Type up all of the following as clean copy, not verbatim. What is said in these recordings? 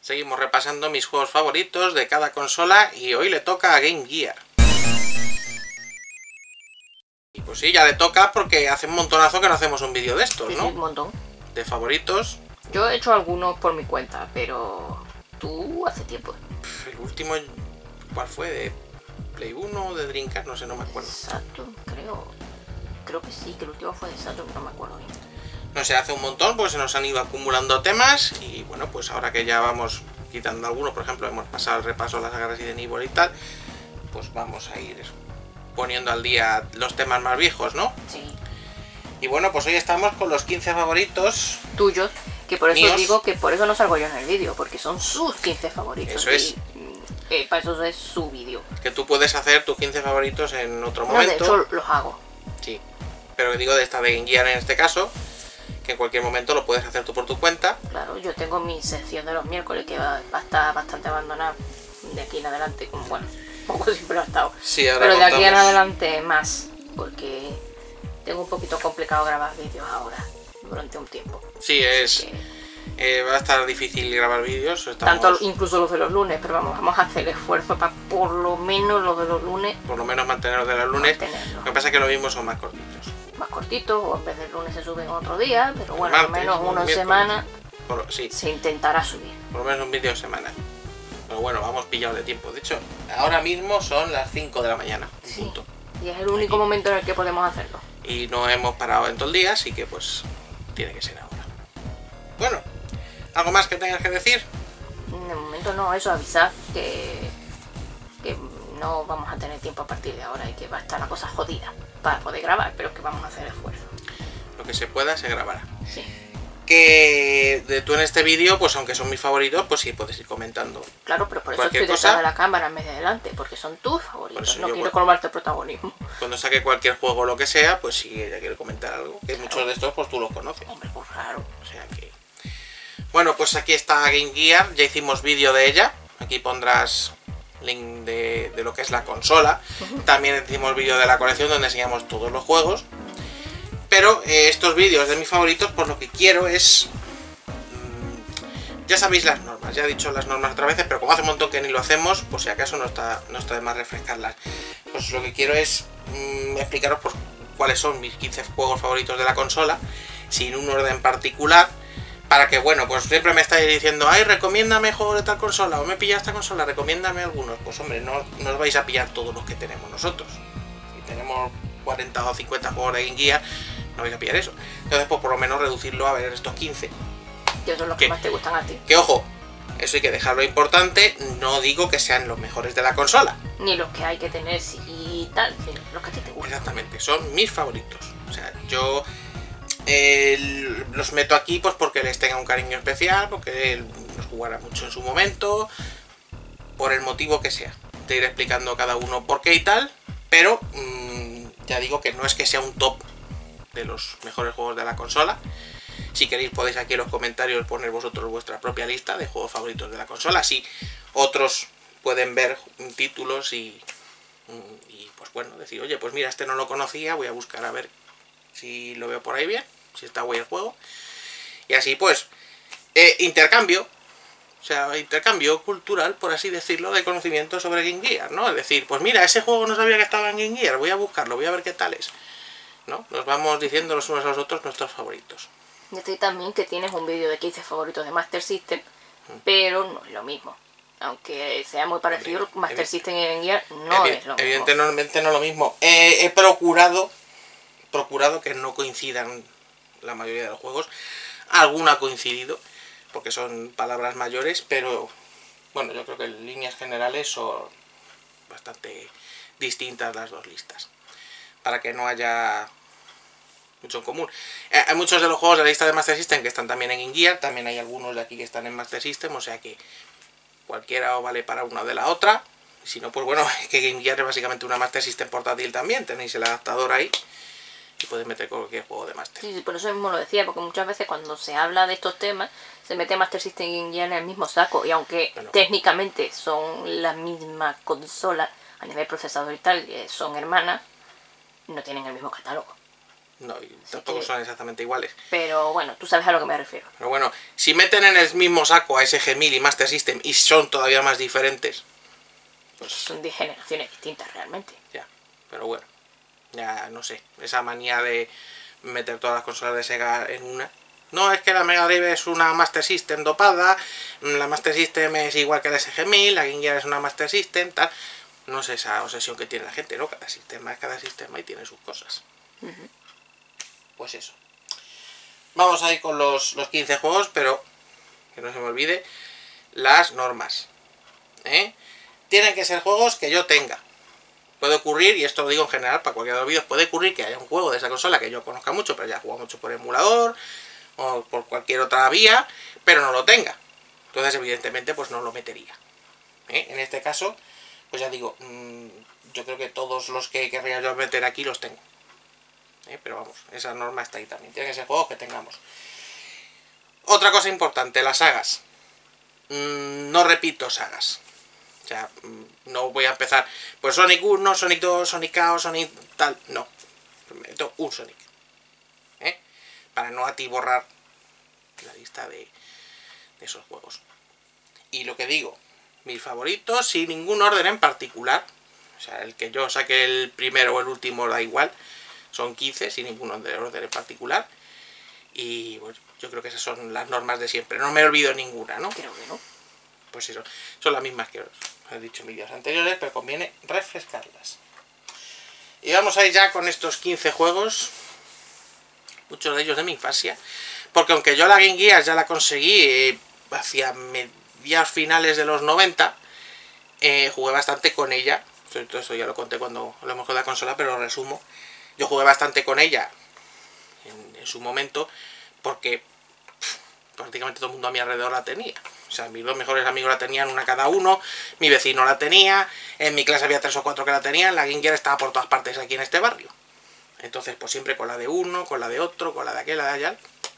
Seguimos repasando mis juegos favoritos de cada consola y hoy le toca a Game Gear. Y pues sí, ya le toca porque hace un montonazo que no hacemos un vídeo de estos, ¿no? Sí, un montón. De favoritos. Yo he hecho algunos por mi cuenta, pero tú hace tiempo. El último, ¿cuál fue? ¿De Play 1 de Dreamcast? No sé, no me acuerdo. Saturn, creo que sí, que el último fue de Saturn, no me acuerdo bien. No sé, hace un montón, pues se nos han ido acumulando temas y bueno, pues ahora que ya vamos quitando algunos, por ejemplo, hemos pasado el repaso a las sagas Resident Evil y tal, pues vamos a ir poniendo al día los temas más viejos, ¿no? Sí. Y bueno, pues hoy estamos con los 15 favoritos Tuyos, que por eso míos. Digo que por eso no salgo yo en el vídeo, porque son sus 15 favoritos. Eso es. Y para eso es su vídeo. Que tú puedes hacer tus 15 favoritos en otro No, momento. de hecho los hago. Sí, pero digo de esta de Game Gear en este caso, que en cualquier momento lo puedes hacer tú por tu cuenta. Claro, yo tengo mi sección de los miércoles que va a estar bastante abandonada de aquí en adelante, como bueno, poco siempre ha estado. Sí, ahora pero de aquí en contamos. adelante más, porque tengo un poquito complicado grabar vídeos ahora, durante un tiempo. Sí, es Que va a estar difícil grabar vídeos. tanto incluso los de los lunes, pero vamos a hacer esfuerzo para por lo menos los de los lunes por lo menos mantenerlos de los lunes. mantenerlos. Lo que pasa es que lo mismo son más cortitos. Más cortitos, o en vez del lunes se suben otro día, pero bueno, al Martes, menos uno en miércoles. semana Sí, se intentará subir. por lo menos un vídeo semanal. Pero bueno, vamos pillados de tiempo. De hecho, ahora mismo son las 5 de la mañana. Sí. Punto. Y es el único momento en el que podemos hacerlo. Y no hemos parado en todo el día, así que pues tiene que ser ahora. Bueno, ¿algo más que tengas que decir? De momento no, eso avisar que no vamos a tener tiempo a partir de ahora y que va a estar la cosa jodida para poder grabar, pero que vamos a hacer esfuerzo. Lo que se pueda se grabará. Sí, Que tú en este vídeo, pues aunque son mis favoritos, pues sí puedes ir comentando. claro, pero por eso Cualquier estoy cosa. detrás de la cámara en vez de delante, porque son tus Por favoritos, eso no yo, quiero bueno, colmarte protagonismo. Cuando saque cualquier juego o lo que sea, pues si ella quiere comentar algo. Que muchos de estos pues tú los conoces. Hombre, pues claro. O sea que... Bueno, pues aquí está Game Gear, ya hicimos vídeo de ella. Aquí pondrás link de lo que es la consola. También hicimos vídeo de la colección donde enseñamos todos los juegos. Pero estos vídeos de mis favoritos, pues lo que quiero es... ya sabéis las normas, ya he dicho las normas otras veces, pero como hace un montón que ni lo hacemos, pues si acaso no está de más refrescarlas. Pues lo que quiero es explicaros pues, cuáles son mis 15 juegos favoritos de la consola, sin un orden particular, para que, bueno, pues siempre me estáis diciendo, ay, recomiéndame juegos de tal consola, o me pilla esta consola, recomiéndame algunos. Pues hombre, no os vais a pillar todos los que tenemos nosotros. Si tenemos 40 o 50 juegos de Game Gear, no vais a pillar eso. Entonces, pues por lo menos reducirlo a ver estos 15. Que son los ¿Qué? que más te gustan a ti. Que ojo, eso hay que dejarlo importante, no digo que sean los mejores de la consola. Ni los que hay que tener y tal, sino los que a ti te gustan. Exactamente, son mis favoritos. O sea, yo los meto aquí pues porque les tenga un cariño especial, porque los jugará mucho en su momento, por el motivo que sea. Te iré explicando cada uno por qué y tal, pero ya digo que no es que sea un top de los mejores juegos de la consola. Si queréis podéis aquí en los comentarios poner vosotros vuestra propia lista de juegos favoritos de la consola, así otros pueden ver títulos y pues bueno, decir, oye, pues mira, este no lo conocía, voy a buscar a ver si lo veo por ahí bien, si está guay el juego. Y así pues, intercambio, o sea, intercambio cultural, por así decirlo, de conocimiento sobre Game Gear, ¿no? Es decir, pues mira, ese juego no sabía que estaba en Game Gear, voy a buscarlo, voy a ver qué tal es, ¿no? Nos vamos diciendo los unos a los otros nuestros favoritos. Y estoy también que tienes un vídeo de 15 favoritos de Master System, pero no es lo mismo. Aunque sea muy parecido, Master System y Game Gear no es lo mismo. Evidentemente no es lo mismo. He procurado que no coincidan la mayoría de los juegos. Alguna ha coincidido, porque son palabras mayores, pero bueno, yo creo que en líneas generales son bastante distintas las dos listas, para que no haya mucho en común. Hay muchos de los juegos de la lista de Master System que están también en Game Gear, también hay algunos de aquí que están en Master System, o sea que cualquiera vale para una de la otra. Y si no, pues bueno, es que Game Gear es básicamente una Master System portátil también, tenéis el adaptador ahí y podéis meter cualquier juego de Master. Sí, por eso mismo lo decía, porque muchas veces cuando se habla de estos temas se mete Master System y Game Gear en el mismo saco, y aunque Bueno, técnicamente son la misma consola a nivel procesador y tal, son hermanas, no tienen el mismo catálogo. No, y tampoco son exactamente iguales. Pero bueno, tú sabes a lo que me refiero. Pero bueno, si meten en el mismo saco a SG-1000 y Master System y son todavía más diferentes, pues... Son de generaciones distintas realmente. Ya, pero bueno, ya no sé, esa manía de meter todas las consolas de Sega en una. No, es que la Mega Drive es una Master System dopada, la Master System es igual que la SG-1000, la Game Gear es una Master System, tal. No sé esa obsesión que tiene la gente, ¿no? Cada sistema es cada sistema y tiene sus cosas. Pues eso. Vamos a ir con los 15 juegos, pero que no se me olvide las normas. Tienen que ser juegos que yo tenga. Puede ocurrir, y esto lo digo en general para cualquiera de los vídeos, puede ocurrir que haya un juego de esa consola que yo conozca mucho, pero ya he jugado mucho por emulador o por cualquier otra vía, pero no lo tenga. Entonces, evidentemente, pues no lo metería. En este caso, pues ya digo, yo creo que todos los que querría yo meter aquí los tengo. Pero vamos, esa norma está ahí también. Tiene que ser juegos que tengamos. Otra cosa importante, las sagas. No repito sagas. O sea, no voy a empezar, pues Sonic 1, Sonic 2, Sonic Chaos, Sonic tal. No. Meto un Sonic. Para no atiborrar la lista de esos juegos. Y lo que digo, mis favoritos, sin ningún orden en particular. O sea, el que yo saque el primero o el último da igual. Son 15, sin ningún orden en particular. Y bueno, yo creo que esas son las normas de siempre. No me olvido ninguna, ¿no? Creo que no. Pues eso, son las mismas que os he dicho en vídeos anteriores, pero conviene refrescarlas. Y vamos a ir ya con estos 15 juegos. Muchos de ellos de mi infancia. Porque aunque yo la Game Gear ya la conseguí hacia mediados finales de los 90, jugué bastante con ella. Todo eso ya lo conté cuando lo hemos jugado la consola, pero lo resumo. Yo jugué bastante con ella en su momento, porque prácticamente todo el mundo a mi alrededor la tenía. O sea, mis dos mejores amigos la tenían, una cada uno, mi vecino la tenía, en mi clase había 3 o 4 que la tenían, la Game Gear estaba por todas partes aquí en este barrio. Entonces, pues siempre con la de uno, con la de otro, con la de aquel, la de allá.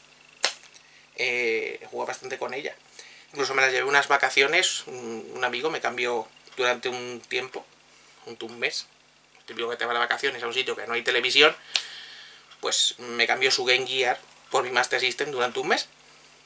Jugué bastante con ella. Incluso me la llevé unas vacaciones, un amigo me cambió durante un tiempo, un mes. Típico que te va de vacaciones a un sitio que no hay televisión, pues me cambió su Game Gear por mi Master System durante un mes.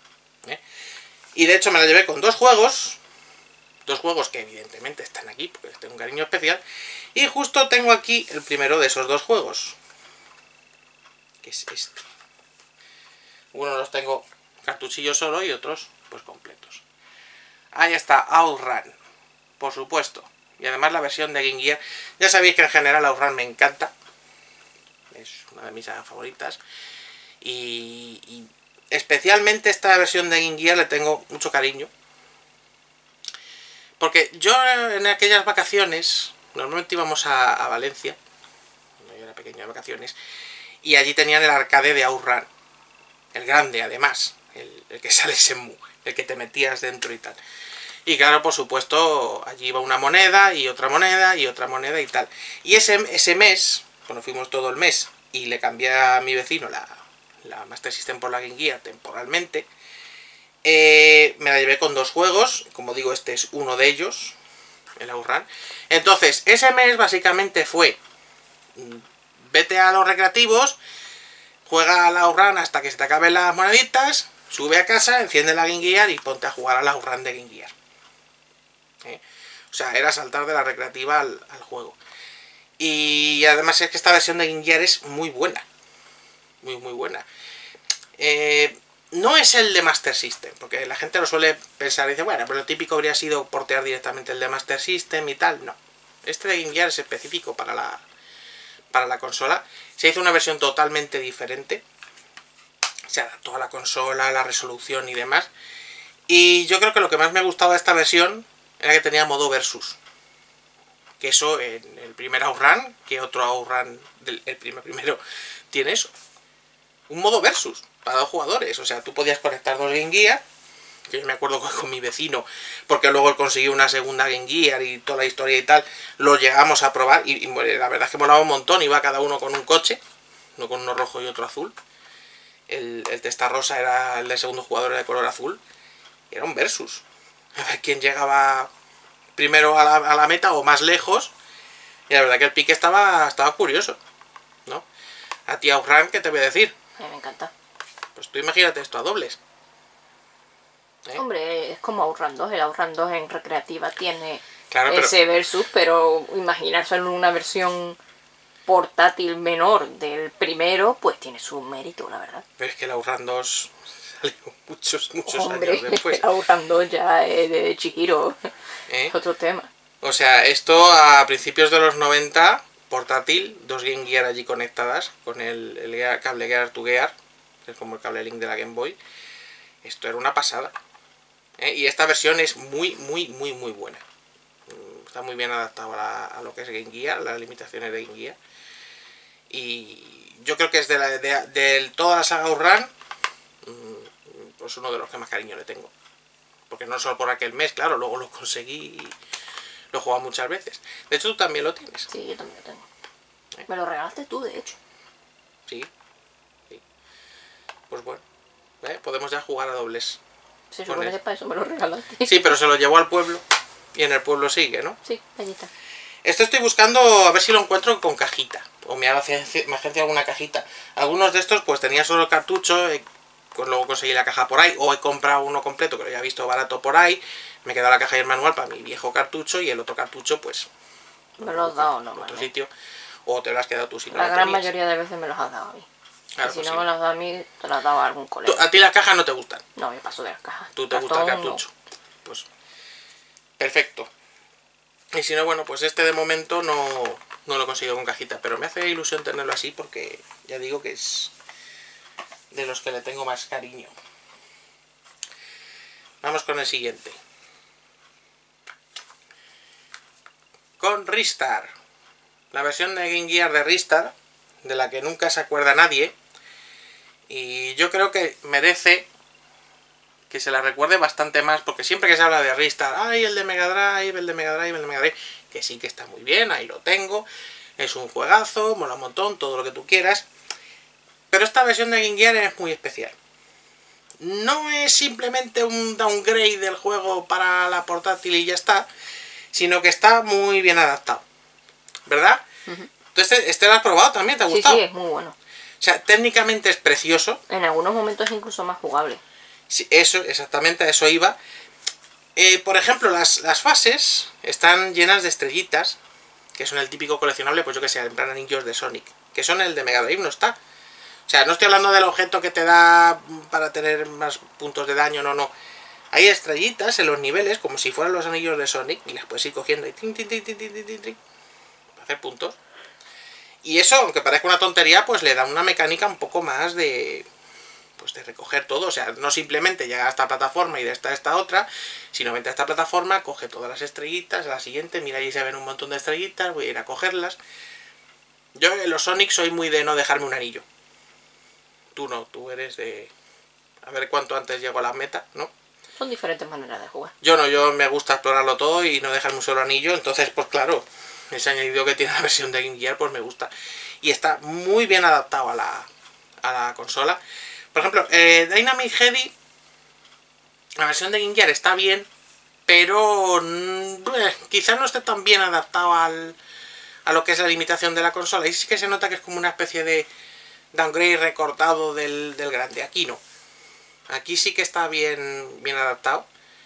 Y de hecho me la llevé con dos juegos que evidentemente están aquí porque les tengo un cariño especial, y justo tengo aquí el primero de esos dos juegos, que es este. Uno los tengo cartuchillos solo y otros pues completos. Ahí está, Outrun, por supuesto. Y además la versión de Game Gear. Ya sabéis que en general Outrun me encanta. Es una de mis sagas favoritas. Y especialmente esta versión de Game Gear le tengo mucho cariño. Porque yo en aquellas vacaciones, normalmente íbamos a Valencia, cuando yo era pequeño de vacaciones, y allí tenían el arcade de Outrun. El grande además, el que sale Shenmue, el que te metías dentro y tal. Y claro, por supuesto, allí iba una moneda y otra moneda y otra moneda y tal. Y ese mes, cuando fuimos todo el mes, y le cambié a mi vecino la Master System por la Game Gear temporalmente, me la llevé con dos juegos. Como digo, este es uno de ellos, el Outrun. Entonces, ese mes básicamente fue, vete a los recreativos, juega al Outrun hasta que se te acaben las moneditas, sube a casa, enciende la Game Gear y ponte a jugar al Outrun de Game Gear. O sea, era saltar de la recreativa al juego. Y además es que esta versión de Game Gear es muy buena. Muy, muy buena. No es el de Master System, porque la gente lo suele pensar y dice, bueno, pero lo típico habría sido portear directamente el de Master System y tal. No. Este de Game Gear es específico para la consola. Se hizo una versión totalmente diferente. Se adaptó a la consola, la resolución y demás. Y yo creo que lo que más me gustaba de esta versión era que tenía modo versus. Que eso en el primer Outrun, que otro Outrun, el primero, tiene eso. Un modo versus para dos jugadores. O sea, tú podías conectar dos Game Gear, que yo me acuerdo con mi vecino, porque luego él consiguió una segunda Game Gear y toda la historia y tal, lo llegamos a probar y la verdad es que molaba un montón. Iba cada uno con un coche, no con uno rojo y otro azul. El Testarossa era el del segundo jugador, era de color azul. Y era un versus. A ver quién llegaba primero a la meta o más lejos. Y la verdad que el pique estaba curioso, ¿no? A ti Outrun, ¿qué te voy a decir? A mí me encanta. Pues tú imagínate esto a dobles. Hombre, es como Outrun 2. El Outrun 2 en recreativa tiene Claro, pero ese versus, pero imaginárselo en una versión portátil menor del primero, pues tiene su mérito, la verdad. es que el Outrun 2 salió muchos Hombre, años después. el Outrun 2 ya es de Chihiro. ¿Eh? Es otro tema. O sea, esto a principios de los 90, portátil, 2 Game Gear allí conectadas, con el cable Gear to Gear, que es como el cable Link de la Game Boy. Esto era una pasada. Y esta versión es muy buena. Está muy bien adaptado a lo que es Game Gear, las limitaciones de Game Gear. Y yo creo que es de toda la saga Outrun, pues uno de los que más cariño le tengo. Porque no solo por aquel mes, claro, luego lo conseguí y lo he jugado muchas veces. De hecho, tú también lo tienes. Sí, yo también lo tengo. Me lo regalaste tú, de hecho. Sí. Pues bueno, podemos ya jugar a dobles. Se supone que para eso me lo regalaste. Sí, pero se lo llevó al pueblo y en el pueblo sigue, ¿no? Sí, allí está. Esto estoy buscando a ver si lo encuentro con cajita. O me agencia alguna cajita. Algunos de estos pues tenía solo el cartucho. Pues luego conseguí la caja por ahí. O he comprado uno completo que lo había visto barato por ahí. Me queda la caja y el manual para mi viejo cartucho. Y el otro cartucho pues... Me lo has dado, en otro no, sitio. O te lo has quedado tú si no la lo gran tenías. mayoría de veces me los has dado a mí. Claro, y si pues no sí. me los has dado a mí, te los has dado a algún colega. A ti las cajas no te gustan. No, me paso de las cajas. Tú te gusta el Cartón, cartucho. Pues perfecto. Y si no, bueno, pues este de momento no lo he conseguido con cajita. Pero me hace ilusión tenerlo así porque ya digo que es de los que le tengo más cariño. Vamos con el siguiente. Con Ristar. La versión de Game Gear de Ristar, de la que nunca se acuerda nadie. Y yo creo que merece que se la recuerde bastante más, porque siempre que se habla de Ristar, ¡ay, el de Mega Drive, el de Mega Drive, el de Mega Drive! Que sí que está muy bien, ahí lo tengo. Es un juegazo, mola un montón, todo lo que tú quieras. Pero esta versión de Game Gear es muy especial. No es simplemente un downgrade del juego para la portátil y ya está, sino que está muy bien adaptado. ¿Verdad? Entonces, este lo has probado también, ¿te ha gustado? Sí, es muy bueno. O sea, técnicamente es precioso. En algunos momentos incluso más jugable. Sí, eso, exactamente, a eso iba. Por ejemplo, las fases están llenas de estrellitas, que son el típico coleccionable, pues yo que sé, en plan anillos de Sonic, que son el de Mega Drive, no está. O sea, no estoy hablando del objeto que te da para tener más puntos de daño, no. Hay estrellitas en los niveles, como si fueran los anillos de Sonic, y las puedes ir cogiendo y para hacer puntos. Y eso, aunque parezca una tontería, pues le da una mecánica un poco más de... pues de recoger todo, o sea, no simplemente llegar a esta plataforma y de esta otra, sino vente a esta plataforma, coge todas las estrellitas, a la siguiente, mira, ahí se ven un montón de estrellitas, voy a ir a cogerlas. Yo en los Sonic soy muy de no dejarme un anillo. Tú no, tú eres de... a ver cuánto antes llego a la meta, ¿no? Son diferentes maneras de jugar. Yo me gusta explorarlo todo y no dejarme un solo anillo, entonces pues claro, ese añadido que tiene la versión de Game Gear pues me gusta. Y está muy bien adaptado a la consola. Por ejemplo, Dynamic Heady, la versión de Game Gear está bien, pero quizás no esté tan bien adaptado a lo que es la limitación de la consola. Y sí que se nota que es como una especie de downgrade recortado del grande. Aquí no. Aquí sí que está bien adaptado.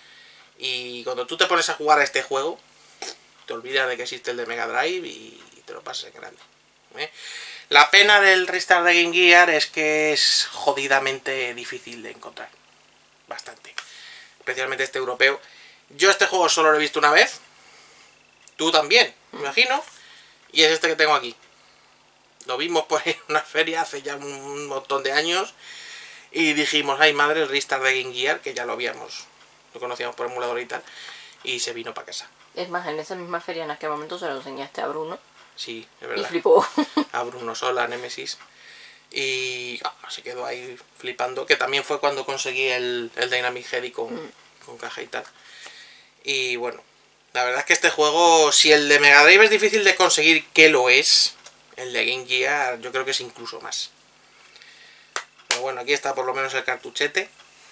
Y cuando tú te pones a jugar a este juego, te olvidas de que existe el de Mega Drive y te lo pasas en grande. La pena del Ristar de Game Gear es que es jodidamente difícil de encontrar. Bastante. Especialmente este europeo. Yo este juego solo lo he visto una vez. Tú también, me imagino. Y es este que tengo aquí. Lo vimos por en una feria hace ya un montón de años. Y dijimos, ay madre, el Ristar de Game Gear, que ya lo conocíamos por emulador y tal. Y se vino para casa. Es más, en esa misma feria en aquel momento se lo enseñaste a Bruno. Sí, es verdad. Y flipó. A Bruno Sola, Nemesis. Y se quedó ahí flipando. Que también fue cuando conseguí el Dynamic Heady con caja y tal. Y bueno, la verdad es que este juego, si el de Mega Drive es difícil de conseguir, que lo es, el de Game Gear yo creo que es incluso más. Pero bueno, aquí está por lo menos el cartuchete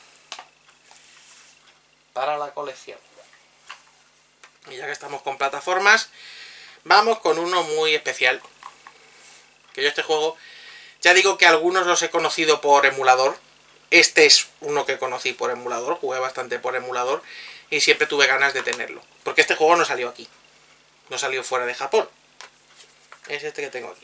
para la colección. Y ya que estamos con plataformas, vamos con uno muy especial. Que yo este juego Ya digo que algunos los he conocido por emulador. Este es uno que conocí por emulador, jugué bastante por emulador y siempre tuve ganas de tenerlo. Porque este juego no salió aquí, no salió fuera de Japón. Es este que tengo aquí.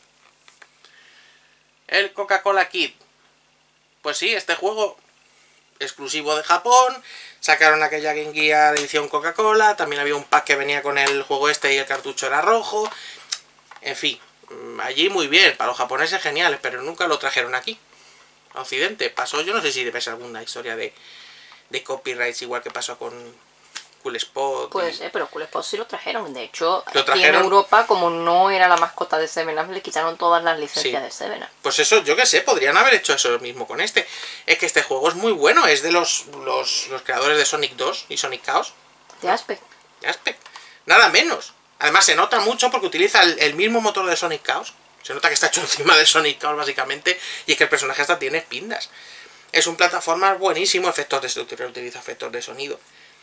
El Coca-Cola Kid. Pues sí, este juego exclusivo de Japón. Sacaron aquella Game Gear edición Coca-Cola. También había un pack que venía con el juego este y el cartucho era rojo. En fin, allí muy bien, para los japoneses geniales, pero nunca lo trajeron aquí, a Occidente. Pasó, yo no sé si debe ser alguna historia de copyrights, igual que pasó con Cool Spot. Puede ser, pero Cool Spot sí lo trajeron. De hecho, ¿Lo aquí trajeron? en Europa, como no era la mascota de 7-Up, le quitaron todas las licencias de 7-Up. Pues eso, yo qué sé, podrían haber hecho eso mismo con este. Es que este juego es muy bueno, es de los creadores de Sonic 2 y Sonic Chaos. De Aspect. De Aspect. Nada menos. Además se nota mucho porque utiliza el mismo motor de Sonic Chaos. Se nota que está hecho encima de Sonic Chaos básicamente. Y es que el personaje hasta tiene pindas. Es un plataforma buenísimo, utiliza efectos de sonido.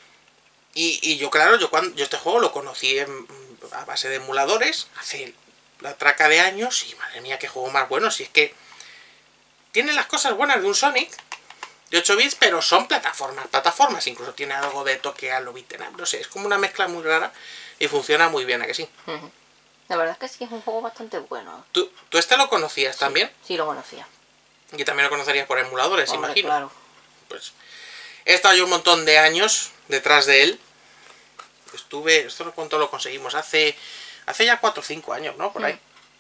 Y yo, claro, yo este juego lo conocí a base de emuladores hace la traca de años. Y madre mía, qué juego más bueno. Si es que tiene las cosas buenas de un Sonic de 8 bits, pero son plataformas. Incluso tiene algo de toque a lo beat'em up. No sé, es como una mezcla muy rara y funciona muy bien, ¿a que sí? La verdad es que sí es un juego bastante bueno. ¿Tú este lo conocías también? Sí, lo conocía. Y también lo conocerías por emuladores, Hombre, imagino. claro. Pues he estado yo un montón de años detrás de él. Esto cuánto lo conseguimos, hace ya 4 o 5 años, ¿no? Por ahí.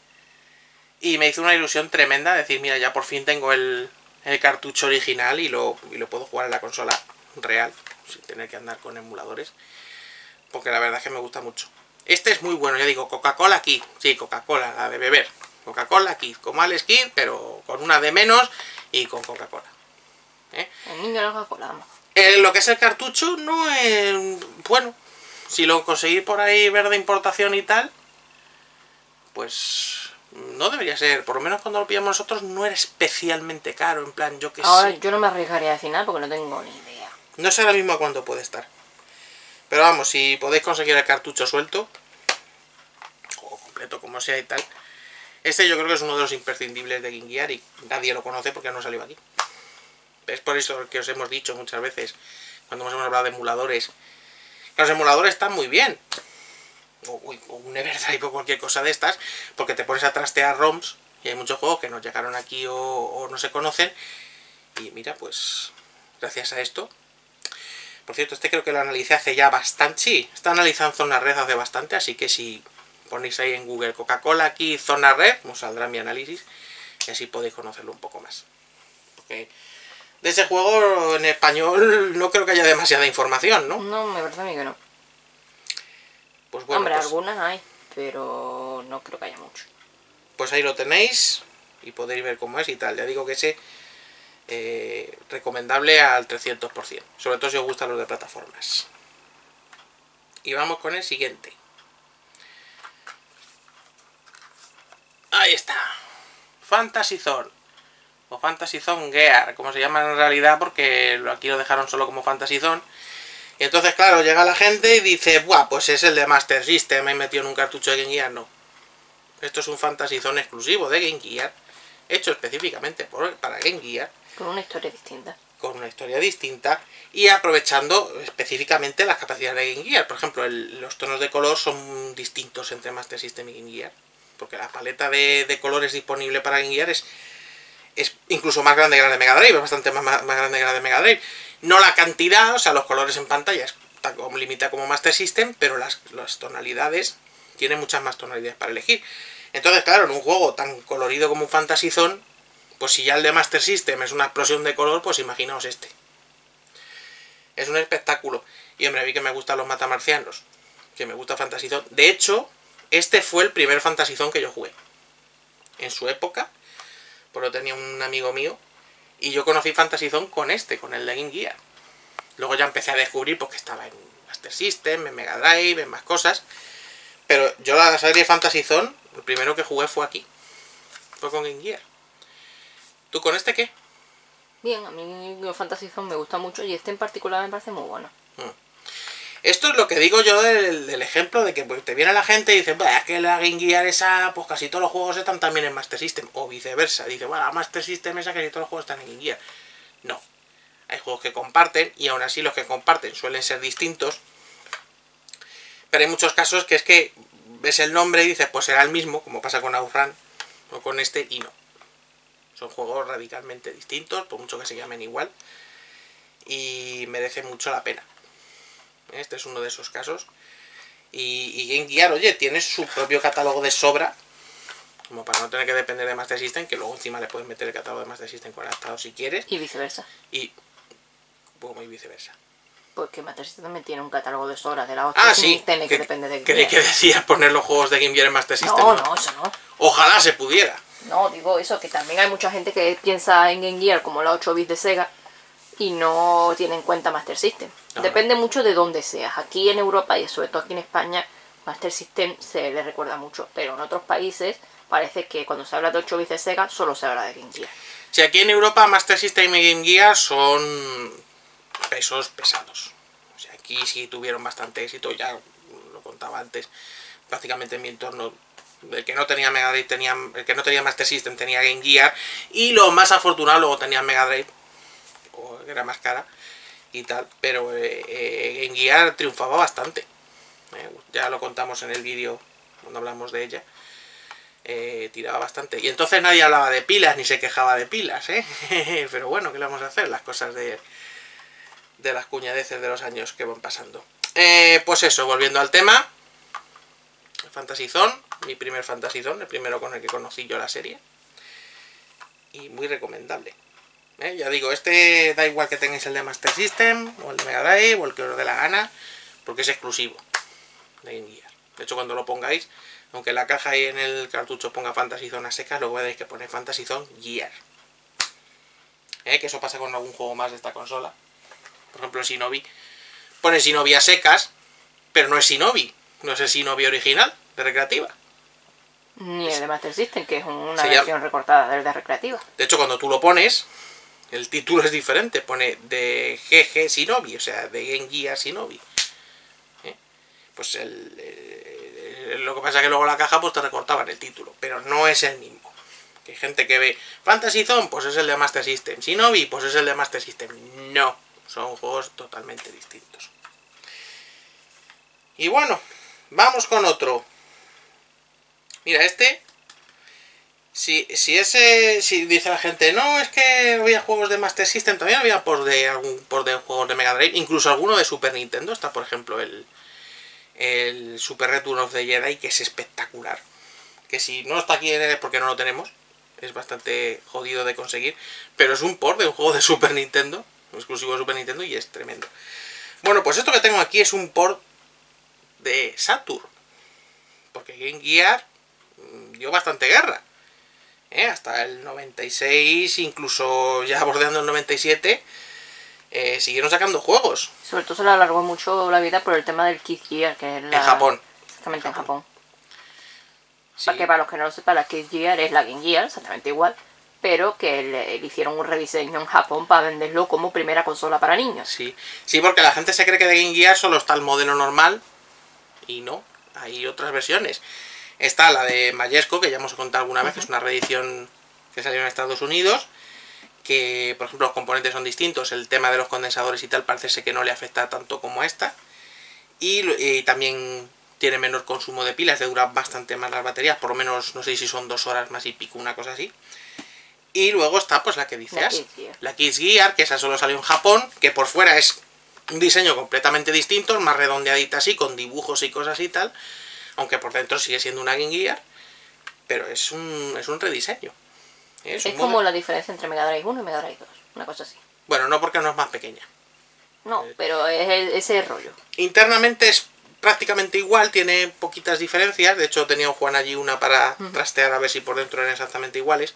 Y me hizo una ilusión tremenda decir, mira, ya por fin tengo el cartucho original y lo puedo jugar en la consola real, sin tener que andar con emuladores. Porque la verdad es que me gusta mucho. Este es muy bueno, ya digo, Coca-Cola Kid. Sí, Coca-Cola, la de beber. Coca-Cola Kid, como Alex Kid, pero con una de menos y con Coca-Cola. El niño no Coca-Cola. Lo que es el cartucho no es... Bueno, si lo conseguís por ahí ver de importación y tal, pues no debería ser. Por lo menos cuando lo pillamos nosotros no era especialmente caro. En plan, yo que Ahora sé. yo no me arriesgaría a decir nada porque no tengo ni idea. No sé ahora mismo a cuánto puede estar. Pero vamos, si podéis conseguir el cartucho suelto, o completo como sea y tal, este yo creo que es uno de los imprescindibles de Game Gear y nadie lo conoce porque no salió aquí. Es por eso que os hemos dicho muchas veces, cuando hemos hablado de emuladores, que los emuladores están muy bien. O un Everdrive o cualquier cosa de estas, porque te pones a trastear ROMs y hay muchos juegos que nos llegaron aquí o no se conocen. Y mira, pues gracias a esto. Por cierto, este creo que lo analicé hace ya bastante. Sí, está analizado en Zona Red hace bastante, así que si ponéis ahí en Google Coca-Cola aquí Zona Red, os saldrá mi análisis y así podéis conocerlo un poco más. Porque de ese juego en español no creo que haya demasiada información, ¿no? No, me parece a mí que no. Pues bueno, hombre, pues, algunas hay, pero no creo que haya mucho. Pues ahí lo tenéis y podéis ver cómo es y tal. Ya digo que ese recomendable al 300%, sobre todo si os gustan los de plataformas. Y vamos con el siguiente. Ahí está. Fantasy Zone. O Fantasy Zone Gear, como se llama en realidad, porque aquí lo dejaron solo como Fantasy Zone. Y entonces, claro, llega la gente y dice, buah, pues es el de Master System, me he metido en un cartucho de Game Gear. No. Esto es un Fantasy Zone exclusivo de Game Gear, hecho específicamente para Game Gear. Con una historia distinta. Con una historia distinta y aprovechando específicamente las capacidades de Game Gear. Por ejemplo, los tonos de color son distintos entre Master System y Game Gear, porque la paleta de colores disponible para Game Gear es incluso más grande que la de Mega Drive, es bastante más grande que la de Mega Drive. No la cantidad, o sea, los colores en pantalla está limita como Master System, pero las tonalidades, tiene muchas más tonalidades para elegir. Entonces, claro, en un juego tan colorido como un Fantasy Zone, pues si ya el de Master System es una explosión de color, pues imaginaos este. Es un espectáculo. Y hombre, a mí que me gustan los matamarcianos, que me gusta Fantasy Zone. De hecho, este fue el primer Fantasy Zone que yo jugué. En su época, pues lo tenía un amigo mío, y yo conocí Fantasy Zone con el de Game Gear. Luego ya empecé a descubrir porque estaba en Master System, en Mega Drive, en más cosas. Pero yo la serie Fantasy Zone, el primero que jugué fue aquí. Fue con Game Gear. ¿Tú con este qué? Bien, a mí Fantasy Zone me gusta mucho y este en particular me parece muy bueno. Esto es lo que digo yo del ejemplo de que pues, te viene la gente y dice, bueno, es que la Game Gear esa, pues casi todos los juegos están también en Master System, o viceversa. Dice, bueno, la Master System esa casi todos los juegos están en Game Gear. No. Hay juegos que comparten y aún así los que comparten suelen ser distintos. Pero hay muchos casos que es que ves el nombre y dices, pues será el mismo, como pasa con Outrun o con este, y no. Son juegos radicalmente distintos, por mucho que se llamen igual. Y merece mucho la pena. Este es uno de esos casos. Y Game Gear, oye, tiene su propio catálogo de sobra, como para no tener que depender de Master System, que luego encima le puedes meter el catálogo de Master System con adaptado si quieres. Y viceversa. Y como y viceversa. Porque Master System también tiene un catálogo de sobra de la otra. Ah, sí. Tiene que depende de Creí que decías poner los juegos de Game Gear en Master System. No, eso no. Ojalá se pudiera. No, digo eso, que también hay mucha gente que piensa en Game Gear como la 8 bits de Sega y no tiene en cuenta Master System. No, Depende mucho de dónde seas. Aquí en Europa y sobre todo aquí en España, Master System se le recuerda mucho, pero en otros países parece que cuando se habla de 8 bits de Sega solo se habla de Game Gear. Si aquí en Europa Master System y Game Gear son pesos pesados. O sea, aquí sí tuvieron bastante éxito, ya lo contaba antes, prácticamente en mi entorno. El que no tenía Mega Drive tenía, el que no tenía Master System tenía Game Gear, y los más afortunados luego tenían Mega Drive, que era más cara y tal, pero Game Gear triunfaba bastante. Ya lo contamos en el vídeo cuando hablamos de ella. Tiraba bastante. Y entonces nadie hablaba de pilas ni se quejaba de pilas, pero bueno, ¿qué le vamos a hacer? Las cosas de las cuñadeces de los años que van pasando. Pues eso, volviendo al tema. Fantasy Zone, mi primer Fantasy Zone, el primero con el que conocí yo la serie. Y muy recomendable. Ya digo, este da igual que tengáis el de Master System, o el de Mega Drive, o el que os dé la gana, porque es exclusivo de Game Gear. De hecho, cuando lo pongáis, aunque en la caja y en el cartucho ponga Fantasy Zone a secas, luego veréis que pone Fantasy Zone Gear. Que eso pasa con algún juego más de esta consola. Por ejemplo, Shinobi. Pone Shinobi a secas, pero no es Shinobi. No es el Shinobi original de recreativa. Ni el de Master System, que es una versión recortada del de recreativa. De hecho, cuando tú lo pones, el título es diferente. Pone de GG Shinobi, o sea, de Game Gear Shinobi. Pues lo que pasa es que luego la caja pues te recortaban el título, pero no es el mismo. Que hay gente que ve Fantasy Zone, pues es el de Master System. Shinobi, pues es el de Master System. No, son juegos totalmente distintos. Y bueno, vamos con otro. Mira, este. Si dice la gente, no, es que había juegos de Master System, también había por de juegos de Mega Drive, incluso alguno de Super Nintendo. Está, por ejemplo, el Super Return of the Jedi, que es espectacular. Que si no está aquí es porque no lo tenemos. Es bastante jodido de conseguir. Pero es un port de un juego de Super Nintendo, exclusivo de Super Nintendo, y es tremendo. Bueno, pues esto que tengo aquí es un port de Saturn. Porque Game Gear dio bastante guerra. Hasta el 96, incluso ya bordeando el 97, siguieron sacando juegos. Sobre todo se le alargó mucho la vida por el tema del Kid Gear, que es en Japón. Exactamente, en Japón. Sí. Para que para los que no lo sepan, la Kid Gear es la Game Gear, exactamente igual, pero que le hicieron un rediseño en Japón para venderlo como primera consola para niños. Sí, porque la gente se cree que de Game Gear solo está el modelo normal, y no, hay otras versiones. Está la de Mayesco, que ya hemos contado alguna vez, que es una reedición que salió en Estados Unidos, que por ejemplo los componentes son distintos, el tema de los condensadores y tal parece ser que no le afecta tanto como esta, y también tiene menor consumo de pilas, le dura bastante más las baterías, por lo menos no sé si son 2 horas más y pico, una cosa así. Y luego está pues la que dices, la Kid Gear, que esa solo salió en Japón, que por fuera es un diseño completamente distinto, más redondeadita así, con dibujos y cosas y tal, aunque por dentro sigue siendo una Game Gear, pero es un rediseño. Es como la diferencia entre Mega Drive 1 y Mega Drive 2, una cosa así. Bueno, no, porque no es más pequeña. No, pero es ese rollo. Internamente es prácticamente igual, tiene poquitas diferencias. De hecho, tenía Juan allí una para trastear a ver si por dentro eran exactamente iguales.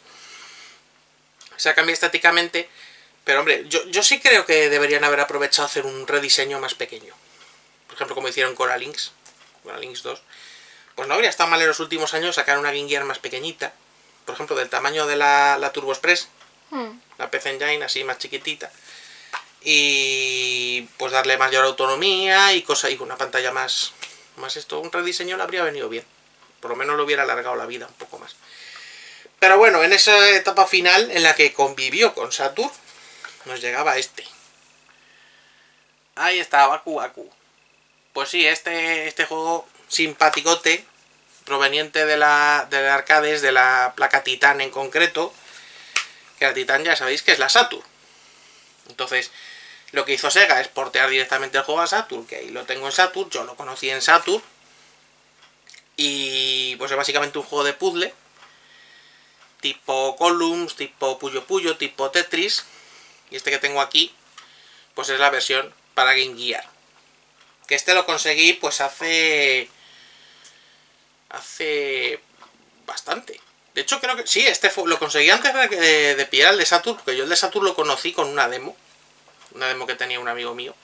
Se ha cambiado estéticamente, pero hombre, yo sí creo que deberían haber aprovechado hacer un rediseño más pequeño. Por ejemplo, como hicieron con la Lynx 2. Pues no habría estado mal en los últimos años sacar una Game Gear más pequeñita. Por ejemplo, del tamaño de la Turbo Express. La PC Engine, así más chiquitita. Y y pues darle mayor autonomía y cosas, y con una pantalla más esto, un rediseño le habría venido bien. Por lo menos le hubiera alargado la vida un poco más. Pero bueno, en esa etapa final en la que convivió con Saturn, nos llegaba este. Ahí está, Baku Baku. Pues sí, este juego simpaticote, proveniente de arcades, de la placa Titan en concreto, que la Titan ya sabéis que es la Saturn. Entonces, lo que hizo Sega es portear directamente el juego a Saturn, que ahí lo tengo en Saturn, yo lo conocí en Saturn, y pues es básicamente un juego de puzzle, tipo Columns, tipo Puyo Puyo, tipo Tetris, y este que tengo aquí, pues es la versión para Game Gear. Que este lo conseguí pues hace bastante. De hecho creo que sí, lo conseguí antes de pillar el de Saturn, porque yo el de Saturn lo conocí con una demo que tenía un amigo mío.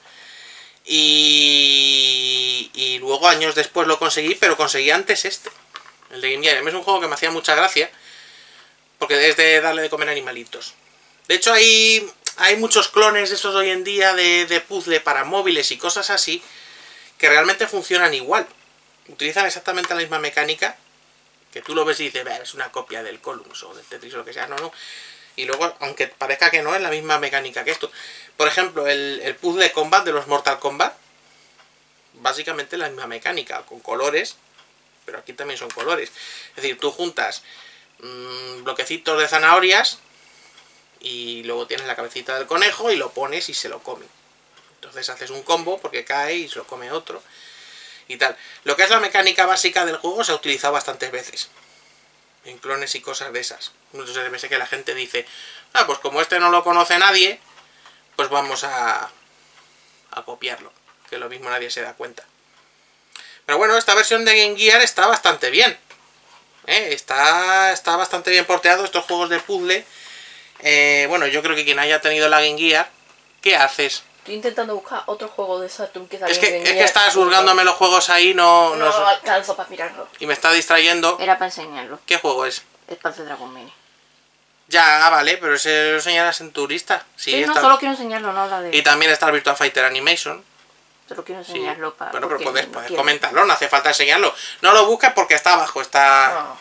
Y luego años después lo conseguí, pero conseguí antes el de Game Gear. Es un juego que me hacía mucha gracia, porque es de darle de comer animalitos. De hecho hay muchos clones de esos hoy en día de puzzle para móviles y cosas así, que realmente funcionan igual. Utilizan exactamente la misma mecánica, que tú lo ves y dices, es una copia del Columns o del Tetris o lo que sea. No. Y luego, aunque parezca que no, es la misma mecánica que esto. Por ejemplo, el puzzle combat de los Mortal Kombat, básicamente la misma mecánica, con colores, pero aquí también son colores. Es decir, tú juntas bloquecitos de zanahorias y luego tienes la cabecita del conejo y lo pones y se lo come. Entonces haces un combo porque cae y se lo come otro y tal. Lo que es la mecánica básica del juego se ha utilizado bastantes veces en clones y cosas de esas. Muchas veces que la gente dice, pues como este no lo conoce nadie, pues vamos a copiarlo, que lo mismo nadie se da cuenta. Pero bueno, esta versión de Game Gear está bastante bien. Está bastante bien porteado estos juegos de puzzle. Bueno, yo creo que quien haya tenido la Game Gear, ¿qué haces? Estoy intentando buscar otro juego de Saturn que salió Es que estás hurgándome los juegos ahí, no alcanzo para mirarlo. Y me está distrayendo. Era para enseñarlo. ¿Qué juego es? Es Panzer Dragoon Mini. Ya, vale, pero ese lo enseñarás en turista. Sí, no, solo quiero enseñarlo, no habla de... Y también está el Virtua Fighter Animation. Solo quiero enseñarlo para... Bueno, pero puedes comentarlo, no hace falta enseñarlo. No lo busques porque está abajo, está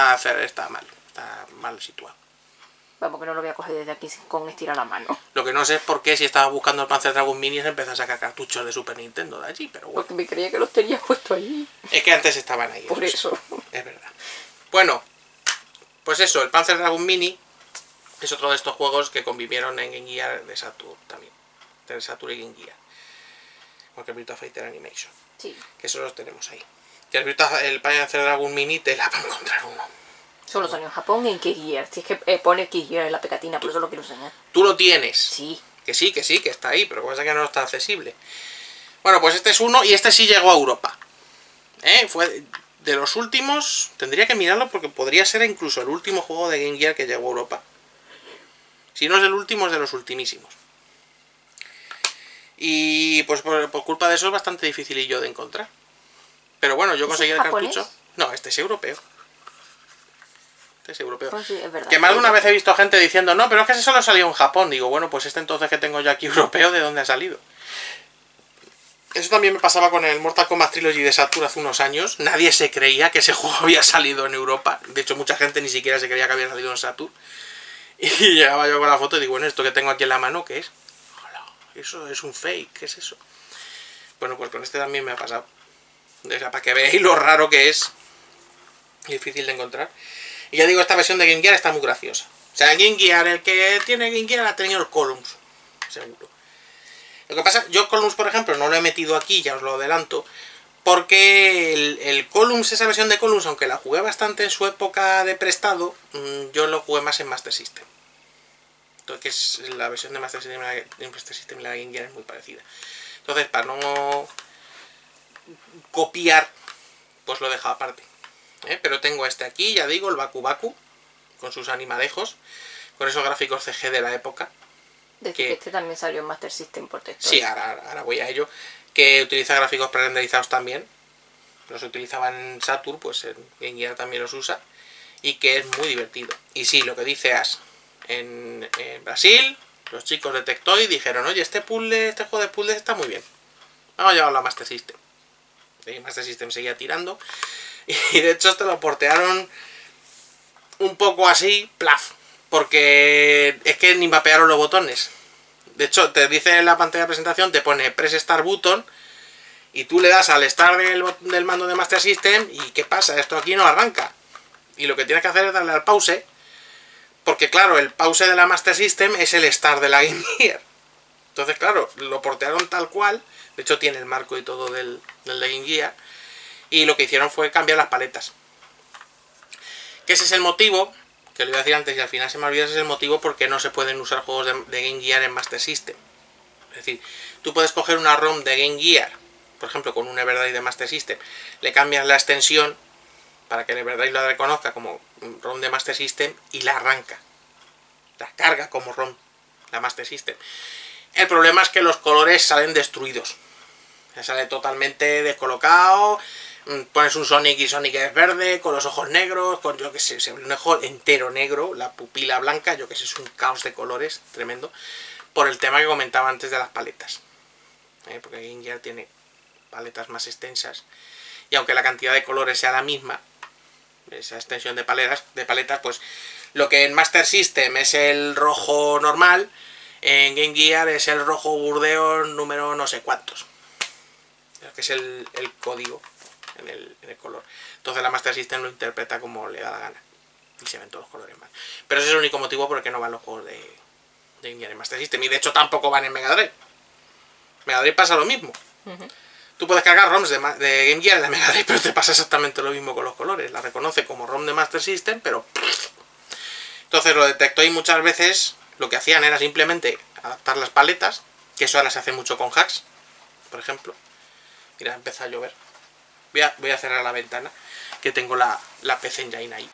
mal situado. Vamos, que no lo voy a coger desde aquí con estirar la mano. Lo que no sé es por qué, si estaba buscando el Panzer Dragoon Mini, se empezó a sacar cartuchos de Super Nintendo de allí, pero bueno. Porque me creía que los tenías puestos ahí. Es que antes estaban ahí. Por eso. Es verdad. Bueno, pues eso, el Panzer Dragoon Mini es otro de estos juegos que convivieron en Game Gear de Saturn también. De Saturn y Game Gear. Porque el Virtua Fighter Animation. Sí. Que eso los tenemos ahí. Que el Panzer Dragoon Mini te la va a encontrar uno. Solo salió en Japón y en Key-Gear. Si es que pone Key-Gear en la pegatina, por eso lo quiero enseñar. ¿Tú lo tienes? Sí. Que está ahí, pero lo que pasa es que no está accesible. Bueno, pues este es uno y este sí llegó a Europa. Fue de los últimos, tendría que mirarlo porque podría ser incluso el último juego de Game Gear que llegó a Europa. Si no es el último, es de los ultimísimos. Y pues por culpa de eso es bastante dificilillo de encontrar. Pero bueno, yo conseguí el cartucho. No, este es europeo. Es europeo. Pues sí, es verdad. Que más de una vez he visto gente diciendo, no, pero es que ese solo salió en Japón. Digo, bueno, pues este entonces que tengo yo aquí europeo, ¿de dónde ha salido? Eso también me pasaba con el Mortal Kombat Trilogy de Saturn hace unos años. Nadie se creía que ese juego había salido en Europa. De hecho, mucha gente ni siquiera se creía que había salido en Saturn. Y llegaba yo con la foto y digo, bueno, esto que tengo aquí en la mano, ¿qué es? Hola, eso es un fake, ¿qué es eso? Bueno, pues con este también me ha pasado. O sea, para que veáis lo raro que es. Difícil de encontrar. Y ya digo, esta versión de Game Gear está muy graciosa. O sea, Game Gear, el que tiene Game Gear ha tenido el Columns, seguro. Lo que pasa, yo Columns, por ejemplo, no lo he metido aquí, ya os lo adelanto, porque el Columns, esa versión de Columns, aunque la jugué bastante en su época de prestado, yo lo jugué más en Master System. Entonces, la versión de Master System y la Game Gear es muy parecida. Entonces, para no copiar, pues lo he dejado aparte. Pero tengo este aquí, ya digo, el Baku Baku, con sus animalejos, con esos gráficos CG de la época. Desde que este también salió en Master System por texto. Sí, ahora voy a ello. Que utiliza gráficos prerenderizados también. Los utilizaba en Saturn, pues en Game Gear también los usa. Y que es muy divertido. Y sí, lo que dice Ash, en Brasil los chicos de Tectoy dijeron, oye, este juego de puzzles está muy bien. Vamos a llevarlo a Master System. Y Master System seguía tirando. Y de hecho te lo portearon un poco así, plaf. Porque es que ni mapearon los botones. De hecho, te dice en la pantalla de presentación, te pone Press Start Button. Y tú le das al Start del mando de Master System. ¿Y qué pasa? Esto aquí no arranca. Y lo que tienes que hacer es darle al pause. Porque claro, el pause de la Master System es el Start de la Game Gear. Entonces claro, lo portearon tal cual. De hecho tiene el marco y todo del de Game Gear. Y lo que hicieron fue cambiar las paletas. Que ese es el motivo, que lo iba a decir antes y al final se me olvidó, ese es el motivo por qué no se pueden usar juegos de Game Gear en Master System. Es decir, tú puedes coger una ROM de Game Gear, por ejemplo con un Everdrive de Master System, le cambias la extensión para que el Everdrive la reconozca como ROM de Master System y la arranca. La carga como ROM, la Master System. El problema es que los colores salen destruidos. Sale totalmente descolocado. Pones un Sonic y Sonic es verde, con los ojos negros, con yo que sé, un ojo entero negro, la pupila blanca, yo que sé, es un caos de colores tremendo. Por el tema que comentaba antes de las paletas. Porque Game Gear tiene paletas más extensas. Y aunque la cantidad de colores sea la misma, esa extensión de paletas, pues lo que en Master System es el rojo normal, en Game Gear es el rojo burdeo número no sé cuántos. Que es el código en el color. Entonces la Master System lo interpreta como le da la gana. Y se ven todos los colores mal. Pero ese es el único motivo por el que no van los juegos de Game Gear en Master System. Y de hecho tampoco van en Mega Drive. Mega Drive pasa lo mismo. Tú puedes cargar ROMs de Game Gear en la Mega Drive, pero te pasa exactamente lo mismo con los colores. La reconoce como ROM de Master System, pero... Entonces lo detectó y muchas veces lo que hacían era simplemente adaptar las paletas, que eso ahora se hace mucho con hacks, por ejemplo. Mira, empieza a llover. Voy a cerrar la ventana, que tengo la PC Engine ahí.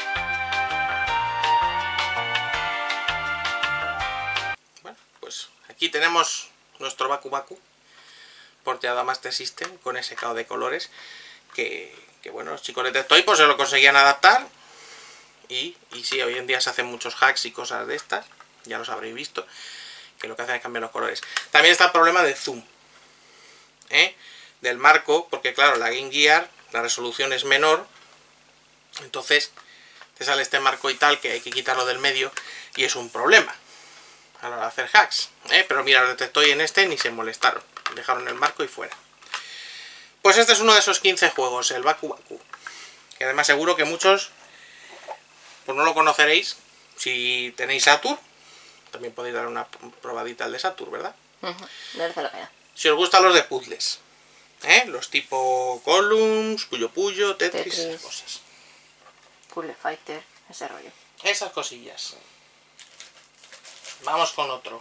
Bueno, pues aquí tenemos nuestro Baku Baku porteado a Master System con ese cao de colores que bueno, los chicos de Tectoy pues se lo conseguían adaptar y sí, hoy en día se hacen muchos hacks y cosas de estas, ya los habréis visto, que lo que hacen es cambiar los colores. También está el problema de zoom, del marco, porque claro, la Game Gear, la resolución es menor, entonces te sale este marco y tal, que hay que quitarlo del medio, y es un problema a la hora de hacer hacks, pero mira, lo detectó y en este ni se molestaron, dejaron el marco y fuera. Pues este es uno de esos 15 juegos, el Baku Baku, que además seguro que muchos pues no lo conoceréis. Si tenéis Saturn, también podéis dar una probadita al de Saturn, ¿verdad? Merece la pena. Si os gustan los de puzzles, los tipo Columns, Puyo Puyo, Tetris, esas cosas. Puzzle Fighter, ese rollo. Esas cosillas. Vamos con otro.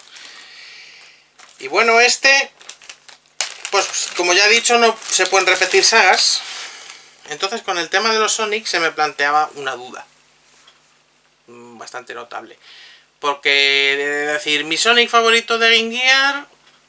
Y bueno, este, pues como ya he dicho, no se pueden repetir sagas. Entonces con el tema de los Sonic se me planteaba una duda bastante notable. Porque, decir, mi Sonic favorito de Game Gear...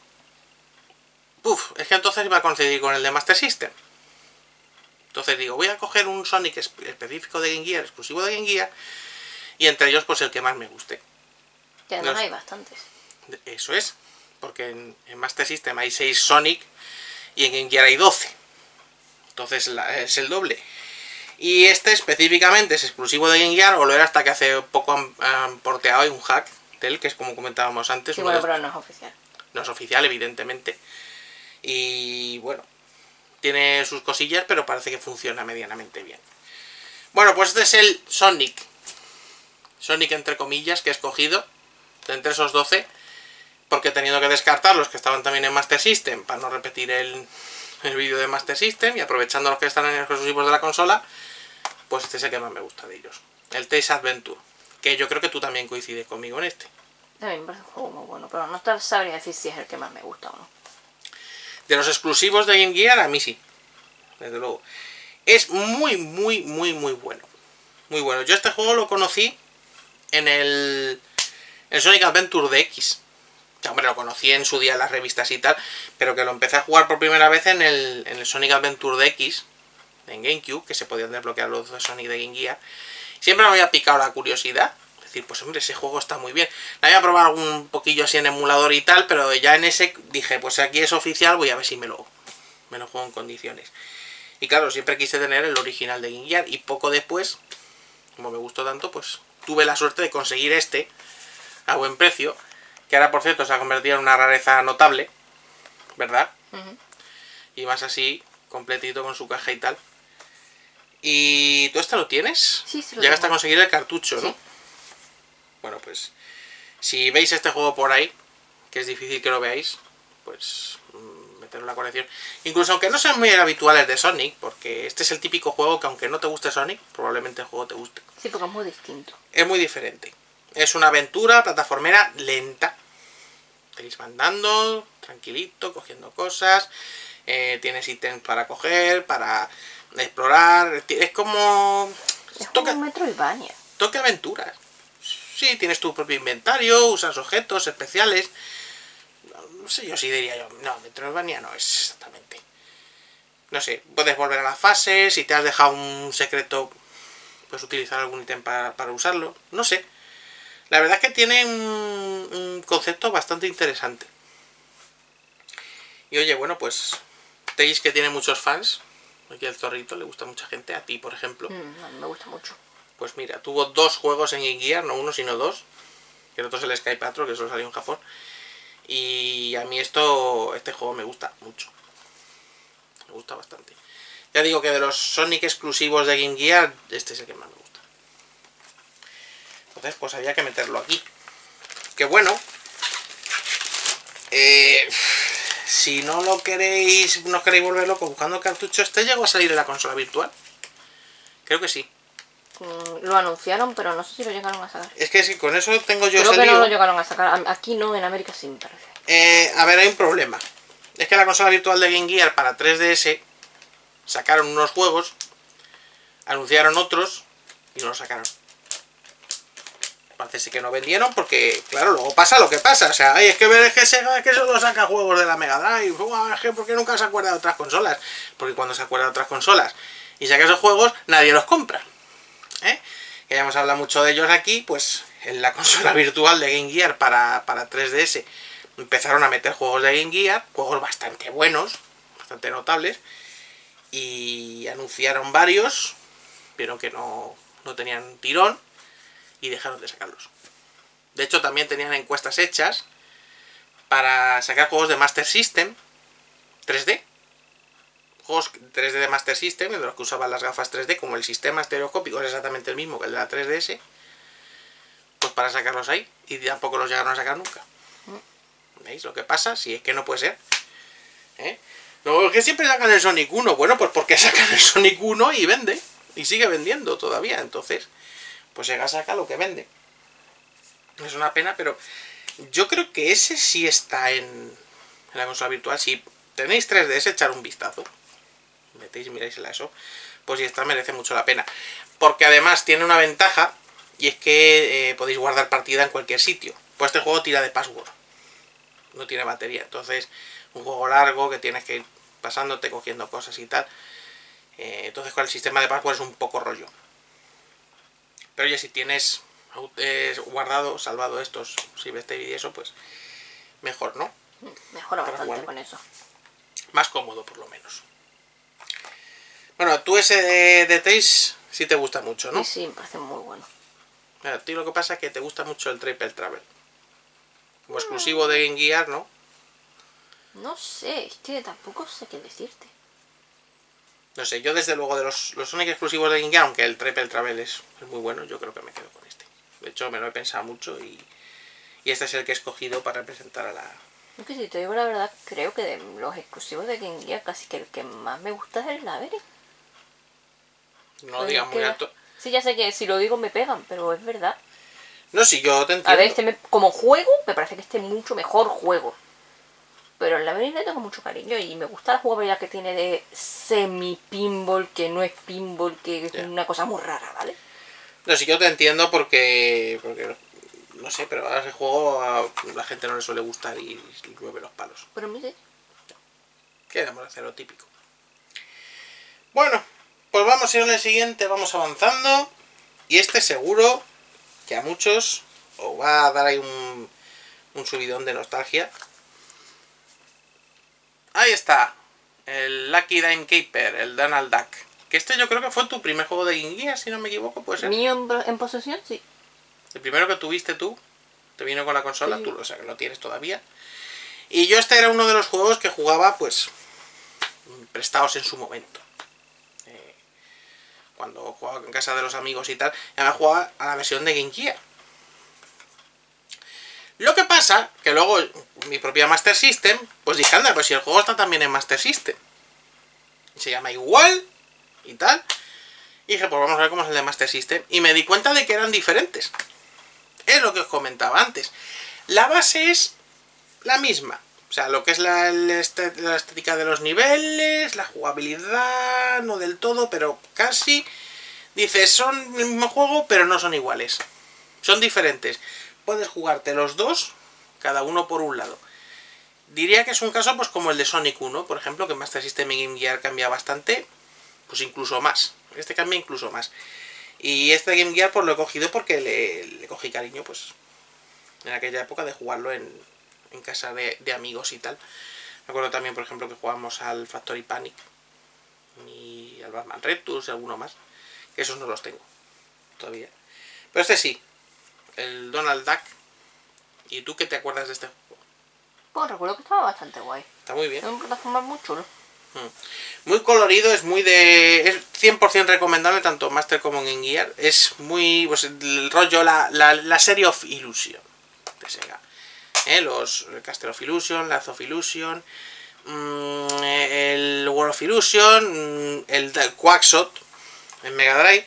es que entonces iba a coincidir con el de Master System. Entonces digo, voy a coger un Sonic específico de Game Gear, exclusivo de Game Gear, y entre ellos pues el que más me guste. Que además hay bastantes. Eso es, porque en Master System hay 6 Sonic y en Game Gear hay 12. Entonces es el doble. Y este específicamente es exclusivo de Game Gear, o lo era hasta que hace poco han porteado, hay un hack de él, que es como comentábamos antes. Sí, bueno, pero no es oficial. No es oficial, evidentemente. Y bueno, tiene sus cosillas, pero parece que funciona medianamente bien. Bueno, pues este es el Sonic entre comillas, que he escogido de entre esos 12, porque he tenido que descartar los que estaban también en Master System para no repetir el vídeo de Master System, y aprovechando los que están en los exclusivos de la consola, pues este es el que más me gusta de ellos, el Tails Adventure, que yo creo que tú también coincides conmigo en este. También me parece un juego muy bueno, pero no sabría decir si es el que más me gusta o no. De los exclusivos de Game Gear, a mí sí, desde luego. Es muy, muy, muy, muy bueno. Muy bueno. Yo este juego lo conocí en el Sonic Adventure DX. Ya, hombre, lo conocí en su día en las revistas y tal, pero que lo empecé a jugar por primera vez en el Sonic Adventure DX, en GameCube, que se podían desbloquear los de Sonic de Game Gear. Siempre me había picado la curiosidad. Es decir, pues hombre, ese juego está muy bien. La voy a probar un poquillo así en emulador y tal, pero ya en ese dije, pues aquí es oficial, voy a ver si me lo juego en condiciones. Y claro, siempre quise tener el original de Game Gear, y poco después, como me gustó tanto, pues tuve la suerte de conseguir este a buen precio, que ahora por cierto se ha convertido en una rareza notable, ¿verdad? Y más así, completito con su caja y tal. ¿Y tú este lo tienes? Sí, sí lo Llegaste a tengo. conseguir el cartucho, Sí. ¿no? Bueno, pues si veis este juego por ahí, que es difícil que lo veáis, pues meterlo en la colección. Incluso aunque no sean muy habituales de Sonic, porque este es el típico juego que aunque no te guste Sonic, probablemente el juego te guste. Sí, porque es muy distinto. Es muy diferente. Es una aventura plataformera lenta. Tenéis andando, tranquilito, cogiendo cosas. Tienes ítems para coger, para explorar. Es como... Es como un Metroidvania. Toque aventuras. Sí, tienes tu propio inventario, usas objetos especiales. No sé, yo sí diría yo. No, Metroidvania no es exactamente. No sé, puedes volver a las fases. Si te has dejado un secreto, puedes utilizar algún ítem para usarlo. No sé. La verdad es que tiene un concepto bastante interesante. Y oye, bueno, pues veis que tiene muchos fans. Aquí el zorrito le gusta a mucha gente. A ti, por ejemplo. A mí me gusta mucho. Pues mira, tuvo 2 juegos en Game Gear, no uno sino 2. Que el otro es el Sky Patrol, que solo salió en Japón. Y a mí este juego me gusta mucho. Me gusta bastante. Ya digo que de los Sonic exclusivos de Game Gear, este es el que más me gusta. Entonces, pues había que meterlo aquí. Que bueno. Si no lo queréis, no queréis volver loco buscando el cartucho, este llegó a salir en la consola virtual. Creo que sí. Lo anunciaron, pero no sé si lo llegaron a sacar. Es que sí, con eso tengo yo Creo ese que no lío. lo llegaron a sacar. Aquí no, en América sí me parece. A ver, hay un problema. Es que la consola virtual de Game Gear para 3DS sacaron unos juegos, anunciaron otros y no los sacaron. Parece que no vendieron porque, claro, luego pasa lo que pasa. O sea, ay, es que Sega es que solo saca juegos de la Mega Drive. Es que porque nunca se acuerda de otras consolas. Porque cuando se acuerda de otras consolas y saca esos juegos, nadie los compra. Que ya hemos hablado mucho de ellos aquí, pues en la consola virtual de Game Gear para 3DS empezaron a meter juegos de Game Gear, juegos bastante buenos, bastante notables, y anunciaron varios, vieron que no tenían tirón y dejaron de sacarlos. De hecho, también tenían encuestas hechas para sacar juegos de Master System 3D. Juegos 3D de Master System, de los que usaban las gafas 3D, como el sistema estereoscópico es exactamente el mismo que el de la 3DS, pues para sacarlos ahí, y tampoco los llegaron a sacar nunca. ¿Veis lo que pasa? Si es que no puede ser. Luego es que siempre sacan el Sonic 1. Bueno, pues porque sacan el Sonic 1 y vende. Y sigue vendiendo todavía. Entonces, pues Sega saca lo que vende. Es una pena, pero yo creo que ese sí está en la consola virtual. Si tenéis 3DS, echar un vistazo. Metéis y miráis eso. Pues si esta merece mucho la pena. Porque además tiene una ventaja. Y es que podéis guardar partida en cualquier sitio. Pues este juego tira de password. No tiene batería. Entonces, un juego largo que tienes que ir pasándote, cogiendo cosas y tal. Entonces, con el sistema de password es un poco rollo. Pero oye, si tienes guardado, salvado estos, si ves este vídeo y eso, pues mejor, ¿no? Mejora bastante con eso. Más cómodo, por lo menos. Bueno, tú ese de Tails sí te gusta mucho, ¿no? Sí, me parece muy bueno. A ti lo que pasa es que te gusta mucho el Triple Travel. Como exclusivo de Game Gear, ¿no? No sé, es que tampoco sé qué decirte. No sé, yo desde luego de los Sonic exclusivos de Game Gear, aunque el Triple Travel es muy bueno, yo creo que me quedo con este. De hecho, me lo he pensado mucho y este es el que he escogido para presentar a la... Es que si te digo la verdad, creo que de los exclusivos de Game Gear, casi que el que más me gusta es el Labyrinth. No digas muy alto. Sí, ya sé que si lo digo me pegan, pero es verdad. No, sí, yo te entiendo. A ver, como juego, me parece que este es mucho mejor juego. Pero el Labyrinth le tengo mucho cariño y me gusta la jugabilidad que tiene de semi-pinball, que no es pinball, que es una cosa muy rara, ¿vale? No, sí, yo te entiendo porque no sé, pero a ese juego a la gente no le suele gustar y mueve los palos. Pero a mí sí. ¿Qué debemos hacer? Lo típico. Bueno, pues vamos a ir al siguiente, vamos avanzando. Y este seguro que a muchos os va a dar ahí un subidón de nostalgia. Ahí está, el Lucky Dime Caper, el Donald Duck. Que este yo creo que fue tu primer juego de Game Gear, si no me equivoco, puede ser. Mío en posesión, sí. El primero que tuviste tú, te vino con la consola, Sí. tú, o sea que lo tienes todavía. Y yo este era uno de los juegos que jugaba, pues, prestados en su momento. Cuando jugaba en casa de los amigos y tal, además jugaba a la versión de Game Gear. Lo que pasa, que luego mi propia Master System, pues dije, anda, pues si el juego está también en Master System. Y se llama igual y tal. Y dije, pues vamos a ver cómo es el de Master System. Y me di cuenta de que eran diferentes. Es lo que os comentaba antes. La base es la misma. O sea, lo que es la estética de los niveles, la jugabilidad, no del todo, pero casi. Dices, son el mismo juego, pero no son iguales. Son diferentes. Puedes jugarte los dos, cada uno por un lado. Diría que es un caso pues como el de Sonic 1, por ejemplo, que Master System y Game Gear cambia bastante, pues incluso más. Este cambia incluso más. Y este Game Gear pues lo he cogido porque le cogí cariño, pues, en aquella época de jugarlo en casa de amigos y tal. Me acuerdo también, por ejemplo, que jugamos al Factory Panic y al Batman Returns y alguno más. Que esos no los tengo todavía. Pero este sí, el Donald Duck. ¿Y tú qué te acuerdas de este juego? Pues recuerdo que estaba bastante guay. Está muy bien. Es un plataforma muy chulo. Muy colorido, es muy de... Es 100% recomendable tanto Master como en Game Gear. Es muy... pues el rollo, la serie of Illusion de Sega. Los Castle of Illusion, Lath of Illusion, el World of Illusion, el Quackshot en Mega Drive.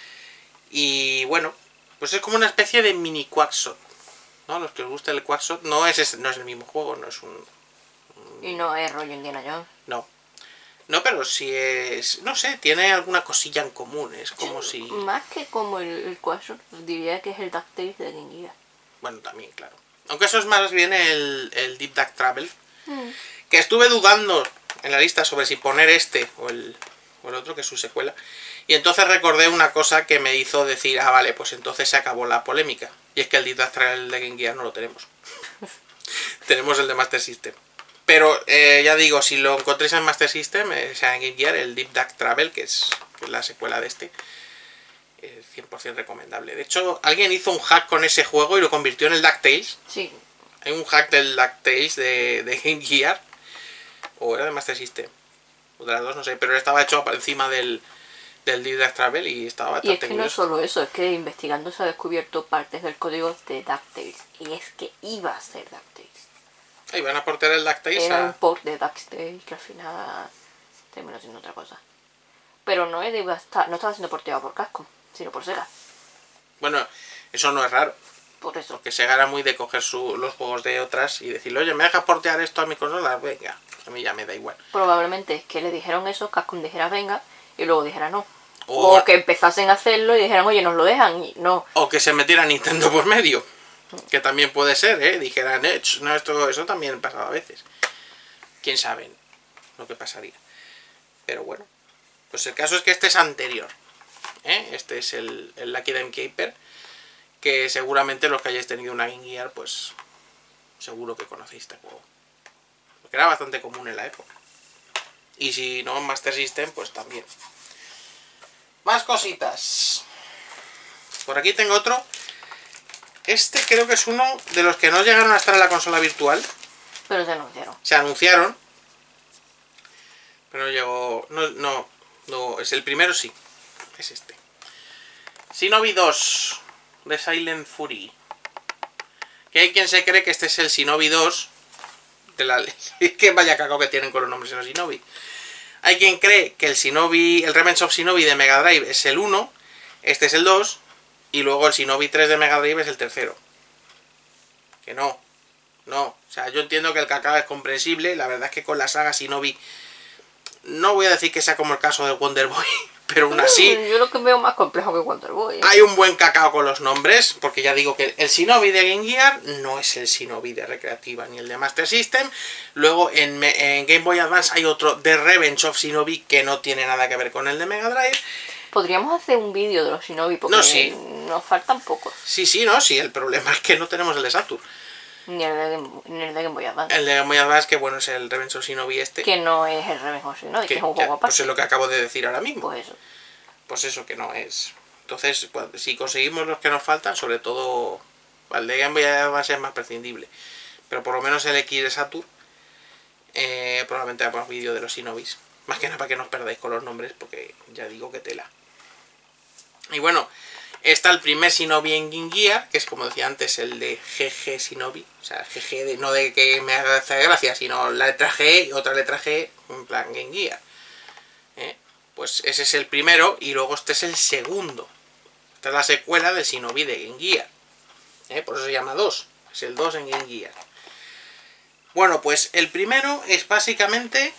Y bueno, pues es como una especie de mini Quackshot, ¿no? Los que os gusta el Quackshot, no es el mismo juego, no es un... Y no es rollo Indiana Jones. No, pero sí es... No sé, tiene alguna cosilla en común, es como si... Más que como el Quackshot, diría que es el DuckTales de Game Gear. Bueno, también, claro. Aunque eso es más bien el Deep Duck Travel. Que estuve dudando en la lista sobre si poner este o el otro, que es su secuela. Y entonces recordé una cosa que me hizo decir, ah, vale, pues entonces se acabó la polémica. Y es que el Deep Duck Travel de Game Gear no lo tenemos. Tenemos el de Master System. Pero ya digo, si lo encontréis en Master System, sea en Game Gear, el Deep Duck Travel, que es la secuela de este, 100% recomendable. De hecho, alguien hizo un hack con ese juego y lo convirtió en el DuckTales. Sí. Hay un hack del DuckTales de Game Gear. O era de Master System. O de las dos, no sé. Pero estaba hecho encima del Deep Duck Travel y estaba Y bastante es que no curioso. solo eso, es que investigando se ha descubierto partes del código de DuckTales. Y es que iba a ser DuckTales. Ahí van a portar el DuckTales Era un a... port de DuckTales que al final terminó siendo otra cosa. Pero no estaba siendo porteado por Capcom, sino por Sega. Bueno, eso no es raro. Por eso. Porque Sega era muy de coger los juegos de otras y decirle, oye, ¿me dejas portear esto a mi consola? Venga, a mí ya me da igual. Probablemente es que le dijeron eso, Capcom dijera venga y luego dijera no. O- O que empezasen a hacerlo y dijeran, oye, nos lo dejan y no. O que se metiera Nintendo por medio. Que también puede ser, ¿eh? Dijeran, no, eso también pasaba a veces. Quién sabe lo que pasaría. Pero bueno. Pues el caso es que este es anterior. Este es el Lucky Dime Caper. Que seguramente los que hayáis tenido una Game Gear, pues seguro que conocéis este juego. Porque era bastante común en la época. Y si no en Master System, pues también. Más cositas. Por aquí tengo otro. Este creo que es uno de los que no llegaron a estar en la consola virtual. Pero se anunciaron. Se anunciaron. Pero no llegó... No, es el primero sí. Es este. Shinobi 2 de Silent Fury. Que hay quien se cree que este es el Shinobi 2 de la... Es que vaya cacao que tienen con los nombres en los Shinobi. Hay quien cree que el Revenge of Shinobi de Mega Drive es el 1. Este es el 2. Y luego el Shinobi 3 de Mega Drive es el tercero. Que no. O sea, yo entiendo que el cacao es comprensible. La verdad es que con la saga Shinobi... No voy a decir que sea como el caso de Wonder Boy. Pero aún así... Yo lo que veo más complejo que Wonder Boy. Hay un buen cacao con los nombres. Porque ya digo que el Shinobi de Game Gear no es el Shinobi de Recreativa ni el de Master System. Luego en Game Boy Advance hay otro de Revenge of Shinobi que no tiene nada que ver con el de Mega Drive. Podríamos hacer un vídeo de los Shinobi porque No, sí. nos faltan pocos. Sí, no, sí, el problema es que no tenemos el de Saturn. Ni el de Game Boy Advance. El de Game Boy Advance, que bueno, es el Revenge of Shinobi este. Que no es el Revenge of Shinobi, que es un juego aparte. Pues es lo que acabo de decir ahora mismo. Pues eso. Pues eso, que no es. Entonces, si conseguimos los que nos faltan, sobre todo el de Game Boy Advance es más prescindible. Pero por lo menos el X de Saturn, probablemente hagamos vídeo de los Shinobis. Más que nada para que no os perdáis con los nombres, porque ya digo que tela. Y bueno, está el primer Shinobi en Game Gear, que es como decía antes, el de GG Shinobi. O sea, GG, no de que me haga gracia, sino la letra G y otra letra G, en plan Game Gear. Pues ese es el primero, y luego este es el segundo. Esta es la secuela del Shinobi de Game Gear. Por eso se llama 2. Es el 2 en Game Gear. Bueno, pues el primero es básicamente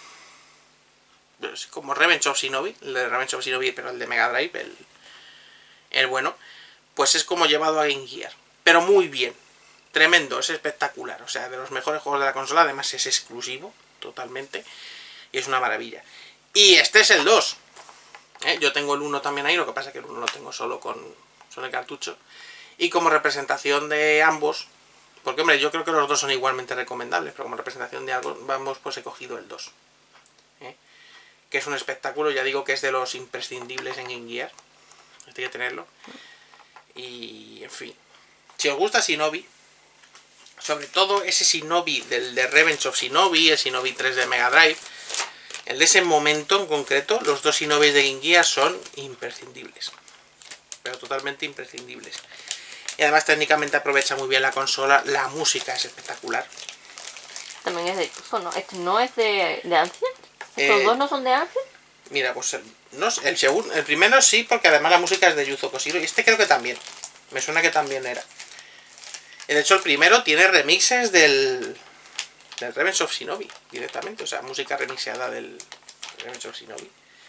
como Revenge of Shinobi, el de Revenge of Shinobi, pero el de Mega Drive, el bueno, pues es como llevado a Game Gear. Pero muy bien. Tremendo, es espectacular. O sea, de los mejores juegos de la consola, además es exclusivo, totalmente. Y es una maravilla. Y este es el 2. Yo tengo el 1 también ahí, lo que pasa es que el 1 lo tengo solo con el cartucho. Y como representación de ambos, porque hombre, yo creo que los dos son igualmente recomendables, pero como representación de ambos, pues he cogido el 2. Que es un espectáculo, ya digo que es de los imprescindibles en Game Gear. Hay que tenerlo. Y, en fin. Si os gusta Shinobi, sobre todo ese Shinobi del de Revenge of Shinobi, el Shinobi 3 de Mega Drive, el de ese momento en concreto, los dos Shinobis de Game Gear son imprescindibles. Pero totalmente imprescindibles. Y además técnicamente aprovecha muy bien la consola, la música es espectacular. También es de Yuzo, ¿no? ¿Este no es de Ancient? ¿Estos dos no son de Ancient? Mira, pues no sé, el primero sí, porque además la música es de Yuzo Koshiro, y este creo que también. Me suena que también era. De hecho, el primero tiene remixes del Revenge of Shinobi, directamente. O sea, música remixeada del Revenge of Shinobi.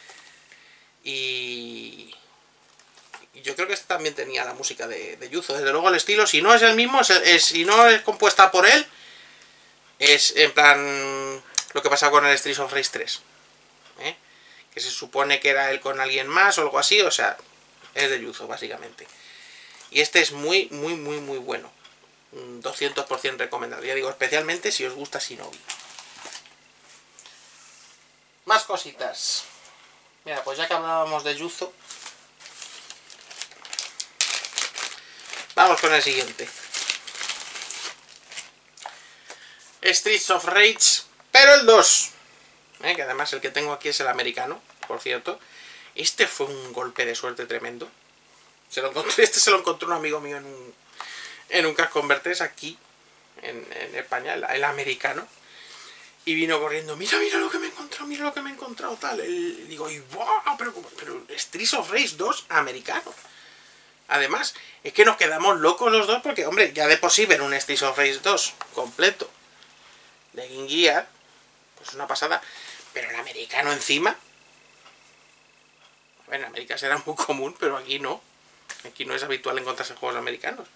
Y yo creo que este también tenía la música de Yuzo. Desde luego el estilo, si no es el mismo, si no es compuesta por él, es en plan lo que pasa con el Streets of Rage 3. Que se supone que era él con alguien más o algo así, o sea, es de Yuzo, básicamente. Y este es muy, muy, muy, muy bueno. 200% recomendable. Ya digo, especialmente si os gusta Shinobi. Más cositas. Mira, pues ya que hablábamos de Yuzo, vamos con el siguiente. Streets of Rage, pero el 2. Que además el que tengo aquí es el americano, por cierto. Este fue un golpe de suerte tremendo. Este se lo encontró un amigo mío en un Cash Converters aquí, en España, el americano. Y vino corriendo, mira lo que me he encontrado, tal. Y digo, ¡wow! Pero Streets of Rage 2 americano. Además, es que nos quedamos locos los dos porque, hombre, ya de por sí ver un Streets of Rage 2 completo de Game Gear, pues una pasada. Pero el americano encima. Bueno, en América será muy común, pero aquí no. Aquí no es habitual encontrarse juegos americanos.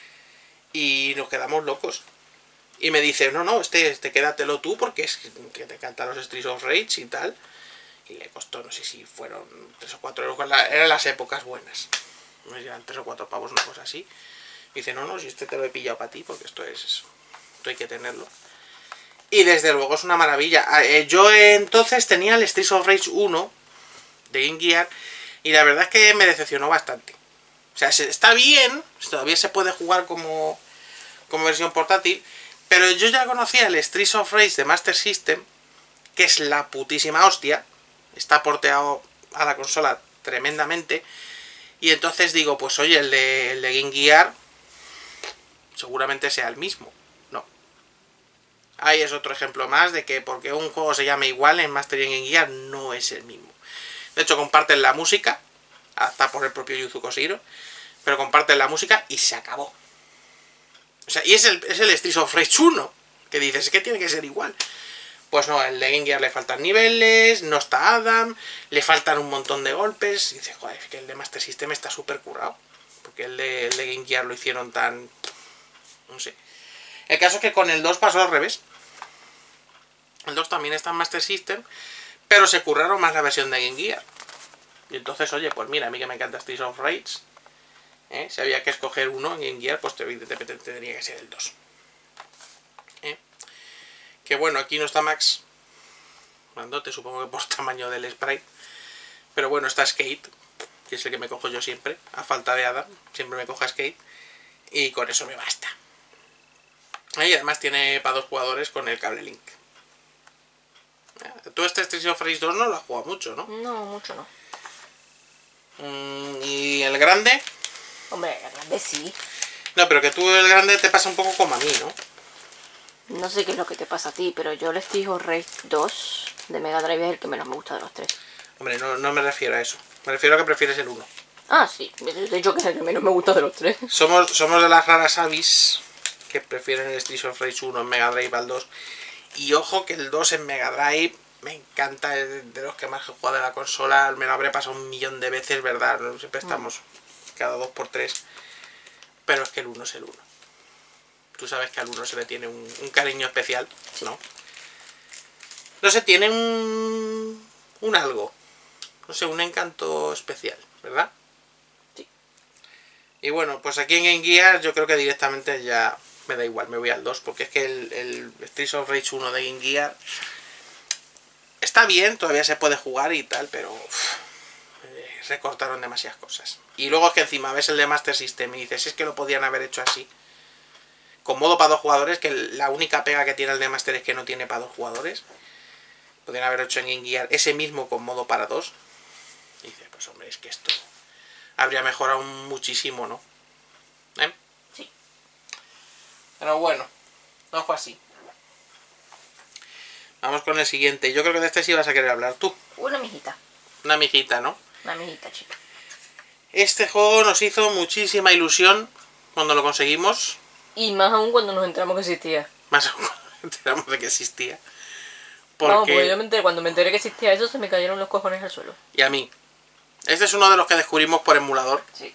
Y nos quedamos locos. Y me dice, no, este quédatelo tú porque es que te encantan los Streets of Rage y tal. Y le costó, no sé si fueron 3 o 4 euros. Eran las épocas buenas. Me llevan 3 o 4 pavos, una cosa así. Y dice, no, si este te lo he pillado para ti porque esto hay que tenerlo. Y desde luego es una maravilla. Yo entonces tenía el Streets of Rage 1 de Game Gear y la verdad es que me decepcionó bastante. O sea, está bien, todavía se puede jugar como versión portátil, pero yo ya conocía el Streets of Rage de Master System, que es la putísima hostia. Está porteado a la consola tremendamente. Y entonces digo, pues oye, el de Game Gear seguramente sea el mismo. No. Ahí es otro ejemplo más de que porque un juego se llame igual en Master y en Game Gear no es el mismo. De hecho, comparten la música, hasta por el propio Yuzo Koshiro, pero comparten la música y se acabó. O sea, y es el Streets of Rage 1, que dices, es que tiene que ser igual. Pues no, el de Game Gear le faltan niveles, no está Adam, le faltan un montón de golpes. Y dices, joder, es que el de Master System está súper currado. Porque el de Game Gear lo hicieron tan... no sé. El caso es que con el 2 pasó al revés. El 2 también está en Master System, pero se curraron más la versión de Game Gear. Y entonces, oye, pues mira, a mí que me encanta Streets of Rage, si había que escoger uno en Game Gear, pues evidentemente tendría que ser el 2. Que bueno, aquí no está Max, grandote, supongo que por tamaño del sprite. Pero bueno, está Skate, que es el que me cojo yo siempre, a falta de Adam, siempre me cojo Skate. Y con eso me basta. Y además tiene para 2 jugadores con el cable Link. Tú este Streets of Rage 2 no lo has jugado mucho, ¿no? No, mucho no. ¿Y el grande? Hombre, el grande sí. No, pero que tú el grande te pasa un poco como a mí, ¿no? No sé qué es lo que te pasa a ti, pero yo el Streets of Rage 2 de Mega Drive es el que menos me gusta de los 3. Hombre, no me refiero a eso. Me refiero a que prefieres el 1. Ah, sí. De hecho que es el que menos me gusta de los 3. Somos de las raras avis que prefieren el Streets of Rage 1 en Mega Drive al 2. Y ojo que el 2 en Mega Drive me encanta, es de los que más he jugado de la consola. Me lo habré pasado 1.000.000 de veces, ¿verdad? Siempre estamos cada 2x3. Pero es que el 1 es el 1. Tú sabes que al 1 se le tiene un cariño especial, ¿no? No sé, tiene un algo. No sé, un encanto especial, ¿verdad? Sí. Y bueno, pues aquí en Game Gear yo creo que directamente ya me da igual, me voy al 2, porque es que el Streets of Rage 1 de Game Gear está bien, todavía se puede jugar y tal, pero recortaron demasiadas cosas. Y luego es que encima ves el de Master System y dices, es que lo podían haber hecho así. Con modo para 2 jugadores, que la única pega que tiene el de Master es que no tiene para 2 jugadores. Podrían haber hecho en Game Gear ese mismo con modo para 2. Y dices, pues hombre, es que esto habría mejorado muchísimo, ¿no? Sí. Pero bueno, no fue así. Vamos con el siguiente. Yo creo que de este sí vas a querer hablar tú. Una mijita. Una mijita, ¿no? Una mijita, chica. Este juego nos hizo muchísima ilusión cuando lo conseguimos. Y más aún cuando nos enteramos que existía. Más aún cuando nos enteramos de que existía. Vamos, porque yo cuando me enteré que existía eso se me cayeron los cojones al suelo. Y a mí. Este es uno de los que descubrimos por emulador. Sí.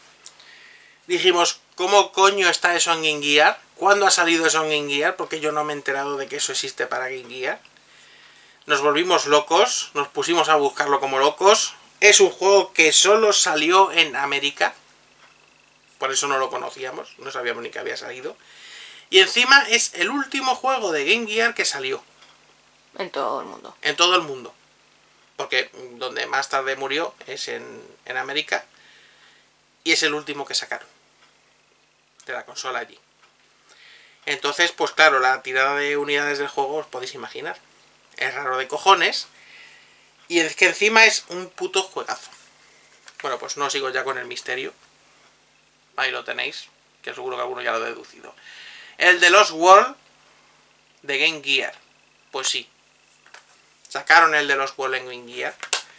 Dijimos, ¿cómo coño está eso en Game Gear? ¿Cuándo ha salido eso en Game Gear? Porque yo no me he enterado de que eso existe para Game Gear. Nos volvimos locos, nos pusimos a buscarlo como locos. Es un juego que solo salió en América. Por eso no lo conocíamos, no sabíamos ni que había salido. Y encima es el último juego de Game Gear que salió. En todo el mundo. En todo el mundo. Porque donde más tarde murió es en América. Y es el último que sacaron de la consola allí. Entonces, pues claro, la tirada de unidades del juego os podéis imaginar. Es raro de cojones. Y es que encima es un puto juegazo. Bueno, pues no sigo ya con el misterio. Ahí lo tenéis, que seguro que alguno ya lo ha deducido. El de Lost World de Game Gear. Pues sí. Sacaron el de Lost World en Game Gear.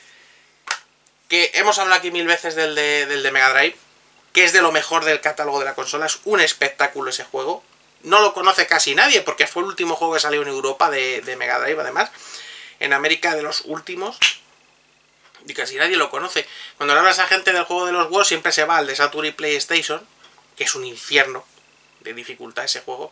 Que hemos hablado aquí 1000 veces del de Mega Drive. Que es de lo mejor del catálogo de la consola. Es un espectáculo ese juego. No lo conoce casi nadie, porque fue el último juego que salió en Europa de Mega Drive, además. En América de los últimos. Y casi nadie lo conoce. Cuando le hablas a gente del juego de los Worlds, siempre se va al de Saturn y PlayStation, que es un infierno de dificultad ese juego.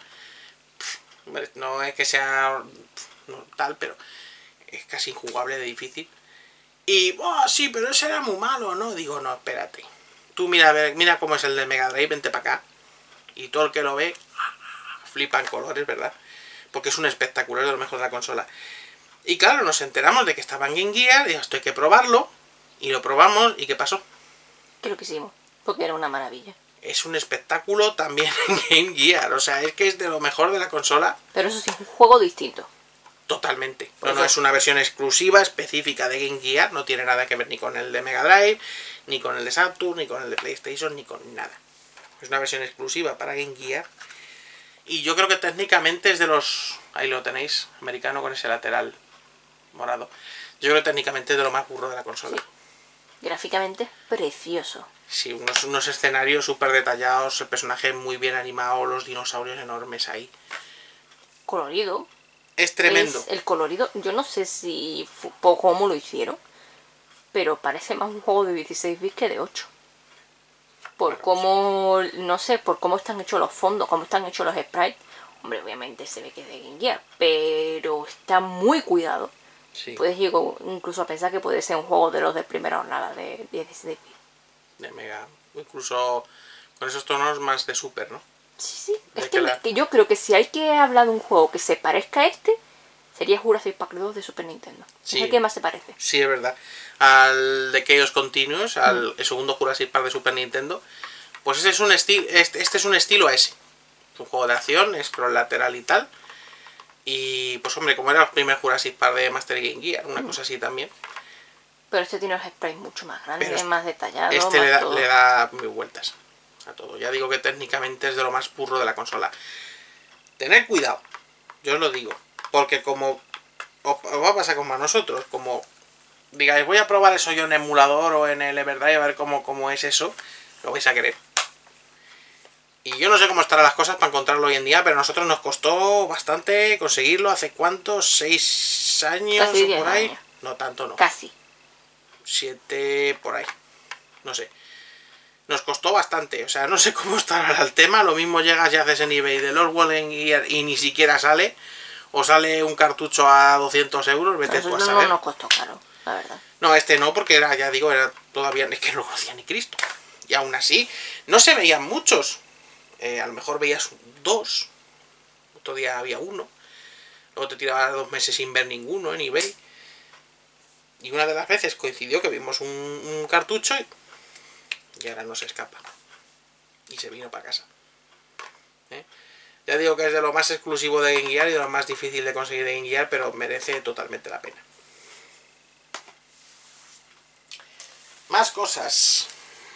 No es que sea tal, pero es casi injugable de difícil. Y, oh, sí, pero ese era muy malo, ¿no? Digo, no, espérate. Tú mira cómo es el de Mega Drive, vente para acá. Y todo el que lo ve, flipa en colores, ¿verdad? Porque es un espectáculo, es de lo mejor de la consola. Y claro, nos enteramos de que estaba en Game Gear, y esto hay que probarlo. Y lo probamos, ¿y qué pasó? ¿Qué lo que hicimos? Porque era una maravilla. Es un espectáculo también en Game Gear, o sea, es que es de lo mejor de la consola. Pero eso sí, es un juego distinto. Totalmente. No es una versión exclusiva, específica de Game Gear, no tiene nada que ver ni con el de Mega Drive, ni con el de Saturn, ni con el de PlayStation, ni con nada. Es una versión exclusiva para Game Gear. Y yo creo que técnicamente es de los... Ahí lo tenéis, americano con ese lateral morado. Yo creo que técnicamente es de lo más burro de la consola. Sí. Gráficamente, precioso. Sí, unos escenarios súper detallados, el personaje muy bien animado, los dinosaurios enormes ahí. Colorido. Es tremendo. El colorido, yo no sé si cómo lo hicieron, pero parece más un juego de 16 bits que de 8. Por cómo, no sé, por cómo están hechos los fondos, cómo están hechos los sprites. Hombre, obviamente se ve que es de Game Gear, pero está muy cuidado. Sí, Puedes llegar incluso a pensar que puede ser un juego de los de primera jornada de 16 bits. de Mega. Incluso con esos tonos más de Super, ¿no? Sí, sí. De que la... Que yo creo que si hay que hablar de un juego que se parezca a este, sería Jurassic Park 2 de Super Nintendo. Sí, Es el que más se parece. sí, es verdad. Al de Chaos Continuous, al el segundo Jurassic Park de Super Nintendo, pues ese es un estilo, este es un estilo a ese. Es un juego de acción, scroll lateral y tal. Y pues hombre, como era el primer Jurassic Park de Master Game Gear, una cosa así también. Pero este tiene los sprites mucho más grandes, Pero más detallados, este más le todo. da mil vueltas a todo. Ya digo que técnicamente es de lo más purro de la consola. Tened cuidado, yo os lo digo. Porque como os va a pasar como a nosotros, como digáis, voy a probar eso yo en emulador o en el Everdrive a ver cómo es eso, lo vais a querer. Y yo no sé cómo estarán las cosas para encontrarlo hoy en día, pero a nosotros nos costó bastante conseguirlo. ¿Hace cuántos? 6 años Casi o 10 por ahí? años. No, tanto no. Casi. 7 por ahí. No sé. Nos costó bastante. O sea, no sé cómo estará el tema. Lo mismo llegas y haces en eBay de Lord Wallen y ni siquiera sale. O sale un cartucho a 200 euros. Vete tú a Nosotros saber. no nos costó caro, la verdad. No, este no, porque era, ya digo, era todavía, es que no lo conocía ni Cristo. Y aún así, no se veían muchos. A lo mejor veías 2. Otro día había 1. Luego te tirabas 2 meses sin ver ninguno en eBay. Y una de las veces coincidió que vimos un cartucho y ahora no se escapa. Y se vino para casa. Ya digo que es de lo más exclusivo de Game Gear y de lo más difícil de conseguir de Game Gear, pero merece totalmente la pena. Más cosas.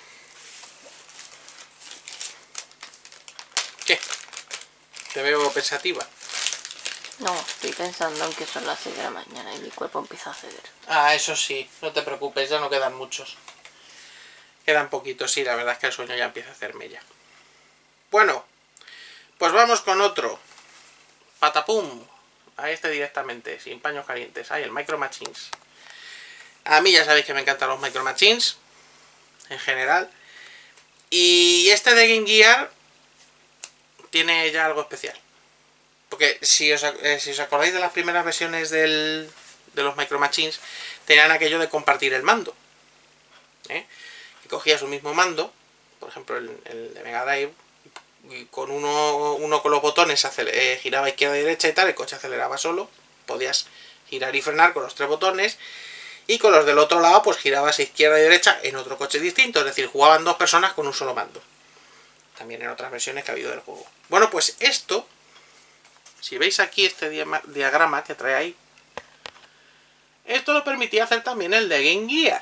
¿Qué? Te veo pensativa. No, estoy pensando en que son las 6 de la mañana y mi cuerpo empieza a ceder. Ah, eso sí, no te preocupes, ya no quedan muchos. Quedan poquitos, sí, la verdad es que el sueño ya empieza a hacerme ya. Bueno, pues vamos con otro. Patapum. A este directamente, sin paños calientes. Ahí, el Micro Machines. A mí ya sabéis que me encantan los Micro Machines. En general. Y este de Game Gear tiene ya algo especial. Porque si os acordáis de las primeras versiones de los Micro Machines, tenían aquello de compartir el mando. Que cogías un mismo mando, por ejemplo el de Mega Drive, y con uno con los botones giraba izquierda y derecha y tal, el coche aceleraba solo, podías girar y frenar con los 3 botones, y con los del otro lado pues girabas izquierda y derecha en otro coche distinto, es decir, jugaban 2 personas con un solo mando. También en otras versiones que ha habido del juego. Bueno, pues esto, si veis aquí este diagrama que trae ahí, esto lo permitía hacer también el de Game Gear.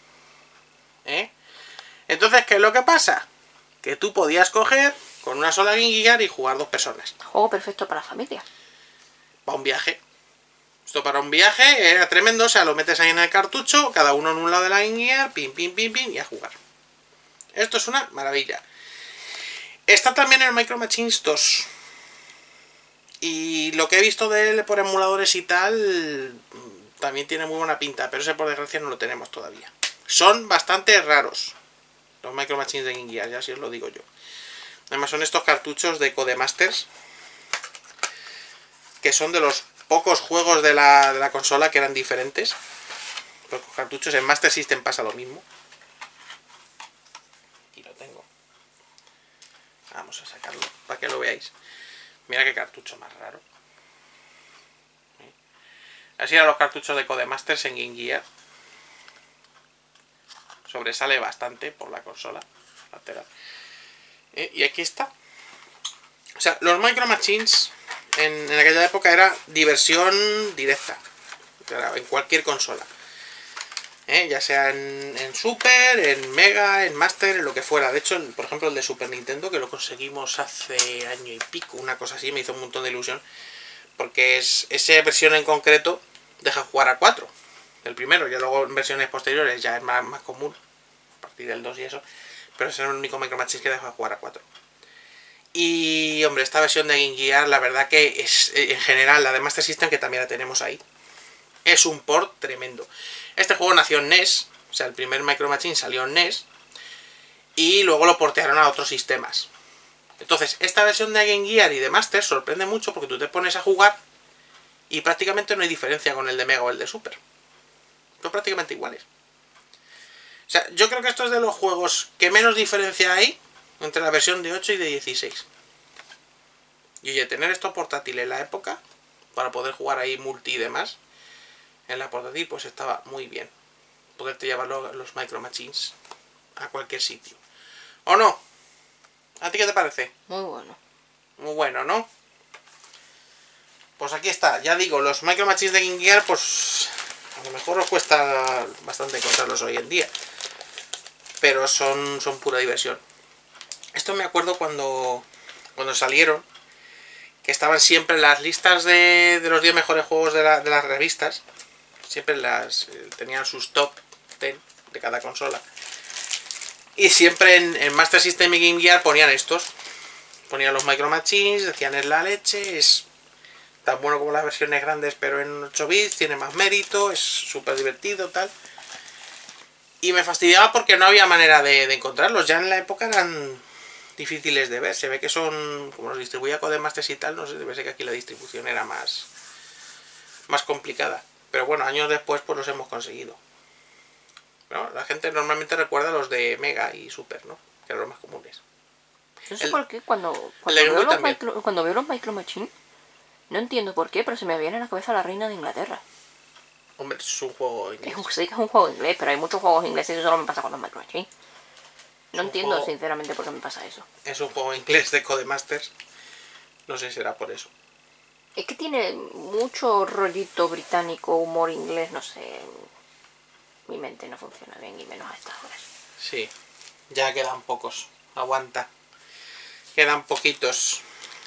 Entonces, ¿qué es lo que pasa? Que tú podías coger con una sola Game Gear y jugar 2 personas. Juego perfecto para la familia. Para un viaje. Esto para un viaje era tremendo, o sea, lo metes ahí en el cartucho, cada uno en un lado de la Game Gear, pim, pim, pim, pim, y a jugar. Esto es una maravilla. Está también en el Micro Machines 2. Y lo que he visto de él por emuladores y tal, también tiene muy buena pinta, pero ese por desgracia no lo tenemos todavía. Son bastante raros los Micro Machines de Game Gear, ya si os lo digo yo. Además son estos cartuchos de Codemasters, que son de los pocos juegos de la consola que eran diferentes. Los cartuchos en Master System pasa lo mismo. Aquí lo tengo. Vamos a sacarlo para que lo veáis. Mira qué cartucho más raro. Así eran los cartuchos de Codemasters en Game Gear. Sobresale bastante por la consola lateral. Y aquí está. O sea, los Micro Machines en aquella época era diversión directa. En cualquier consola. Ya sea en Super, en Mega, en Master, en lo que fuera. De hecho, por ejemplo, el de Super Nintendo, que lo conseguimos hace año y pico, una cosa así, me hizo un montón de ilusión. Porque esa versión en concreto deja jugar a 4. El primero, ya luego en versiones posteriores ya es más común. A partir del 2 y eso. Pero ese es el único Micro Machines que deja jugar a 4. Y, hombre, esta versión de Game Gear, la verdad que es, en general, la de Master System, que también la tenemos ahí, es un port tremendo. Este juego nació en NES, o sea, el primer Micro Machine salió en NES, y luego lo portearon a otros sistemas. Entonces, esta versión de Game Gear y de Master sorprende mucho porque tú te pones a jugar Y prácticamente no hay diferencia con el de Mega o el de Super. Son prácticamente iguales. O sea, yo creo que esto es de los juegos que menos diferencia hay entre la versión de 8 y de 16. Y oye, tener esto portátil en la época, para poder jugar ahí multi y demás, en la portátil, pues estaba muy bien. Poderte llevar los Micro Machines a cualquier sitio. ¿O no? ¿A ti qué te parece? Muy bueno. Muy bueno, ¿no? Pues aquí está, ya digo, los Micro Machines de Game Gear, pues a lo mejor os cuesta bastante encontrarlos hoy en día. Pero son pura diversión. Esto me acuerdo cuando salieron, que estaban siempre en las listas de los 10 mejores juegos de las revistas. Siempre tenían sus top 10 de cada consola. Y siempre en Master System y Game Gear ponían estos. Ponían los Micro Machines, decían es la leche, es tan bueno como las versiones grandes, pero en 8 bits, tiene más mérito, es súper divertido, tal. Y me fastidiaba porque no había manera de encontrarlos. Ya en la época eran difíciles de ver. Se ve que son, como los distribuía Codemasters y tal, no sé, debe ser que aquí la distribución era más complicada. Pero bueno, años después pues los hemos conseguido. ¿No? La gente normalmente recuerda los de Mega y Super, ¿no? Que eran los más comunes. No sé por qué cuando veo los Micro Machines, no entiendo por qué, pero se me viene a la cabeza la reina de Inglaterra. Hombre, es un juego inglés. Sí que es un juego inglés, pero hay muchos juegos ingleses y eso solo me pasa con los Micro Machines. No entiendo juego... sinceramente por qué me pasa eso. Es un juego inglés de Codemasters. No sé si será por eso. Es que tiene mucho rollito británico, humor inglés, no sé. Mi mente no funciona bien y menos a estas horas. Sí, ya quedan pocos. Aguanta. Quedan poquitos.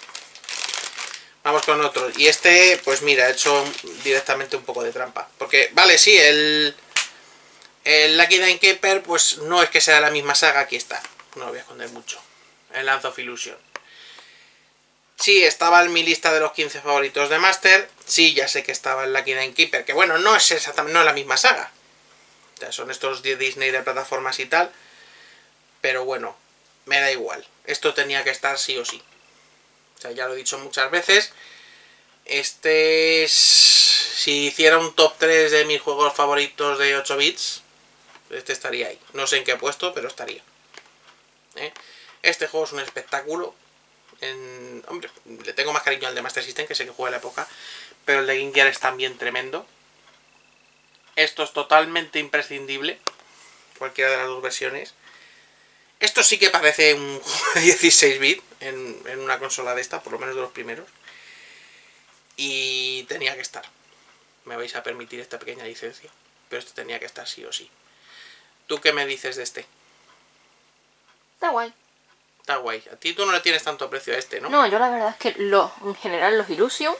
Vamos con otro. Y este, pues mira, he hecho directamente un poco de trampa. Porque, vale, sí, el Lucky Dime Keeper, pues no es que sea de la misma saga. Aquí está. No lo voy a esconder mucho. El Lance of Illusion. Sí, estaba en mi lista de los 15 favoritos de Master. Sí, ya sé que estaba el Lucky Dime Keeper. Que bueno, no es exactamente, no es la misma saga. O sea, son estos 10 Disney de plataformas y tal. Pero bueno, me da igual. Esto tenía que estar sí o sí. O sea, ya lo he dicho muchas veces. Este es... Si hiciera un top 3 de mis juegos favoritos de 8 bits, este estaría ahí. No sé en qué puesto, pero estaría. Este juego es un espectáculo. Hombre, le tengo más cariño al de Master System, que sé que juega en la época. Pero el de Game Gear es también tremendo. Esto es totalmente imprescindible. Cualquiera de las dos versiones. Esto sí que parece un juego de 16 bits en una consola de esta, por lo menos de los primeros. Y tenía que estar. Me vais a permitir esta pequeña licencia. Pero esto tenía que estar sí o sí. ¿Tú qué me dices de este? Está guay. Está guay. A ti tú no le tienes tanto aprecio a este, ¿no? No, yo la verdad es que en general los Illusion,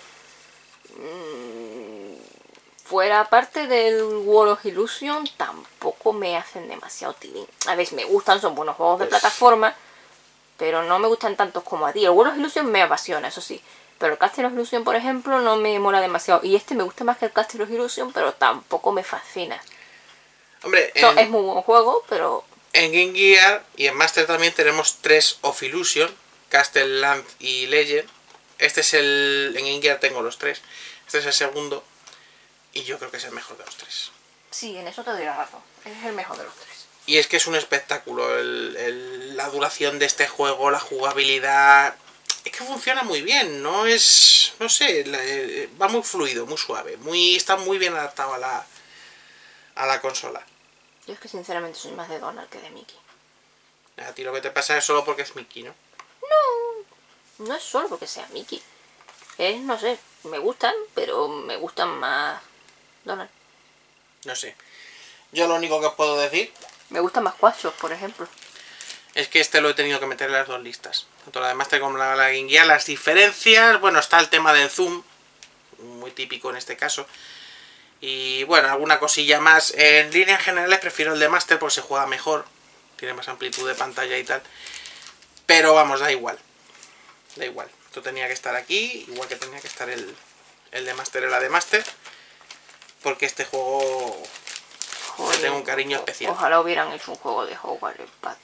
fuera parte del World of Illusion, tampoco me hacen demasiado tilín. A veces me gustan, son buenos juegos de plataforma, pero no me gustan tantos como a ti. El World of Illusion me apasiona, eso sí. Pero el Castle of Illusion, por ejemplo, no me mola demasiado. Y este me gusta más que el Castle of Illusion, pero tampoco me fascina. Hombre, es muy buen juego, pero... En Game Gear y en Master también tenemos 3 of Illusion, Castle, Land y Legend. Este es el... En Game Gear tengo los 3. Este es el segundo. Y yo creo que es el mejor de los 3. Sí, en eso te doy la razón. Es el mejor de los 3. Y es que es un espectáculo. La duración de este juego, la jugabilidad... Es que funciona muy bien. No es... No sé. Va muy fluido, muy suave. Está muy bien adaptado a la consola. Yo es que sinceramente soy más de Donald que de Mickey. A ti lo que te pasa es solo porque es Mickey, ¿no? No es solo porque sea Mickey. No sé, me gustan, pero me gustan más Donald. No sé. Yo lo único que os puedo decir... Me gustan más Quackshot, por ejemplo. Es que este lo he tenido que meter en las dos listas. Tanto la de Master como la Game Gear. Las diferencias... Bueno, está el tema del zoom. Muy típico en este caso. Y bueno, alguna cosilla más. En líneas generales prefiero el de Master porque se juega mejor. Tiene más amplitud de pantalla y tal. Pero vamos, da igual. Da igual. Esto tenía que estar aquí. Igual que tenía que estar el de Master en la de Master. Porque este juego... Le tengo un cariño especial. Ojalá hubieran hecho un juego de Howard el Pato.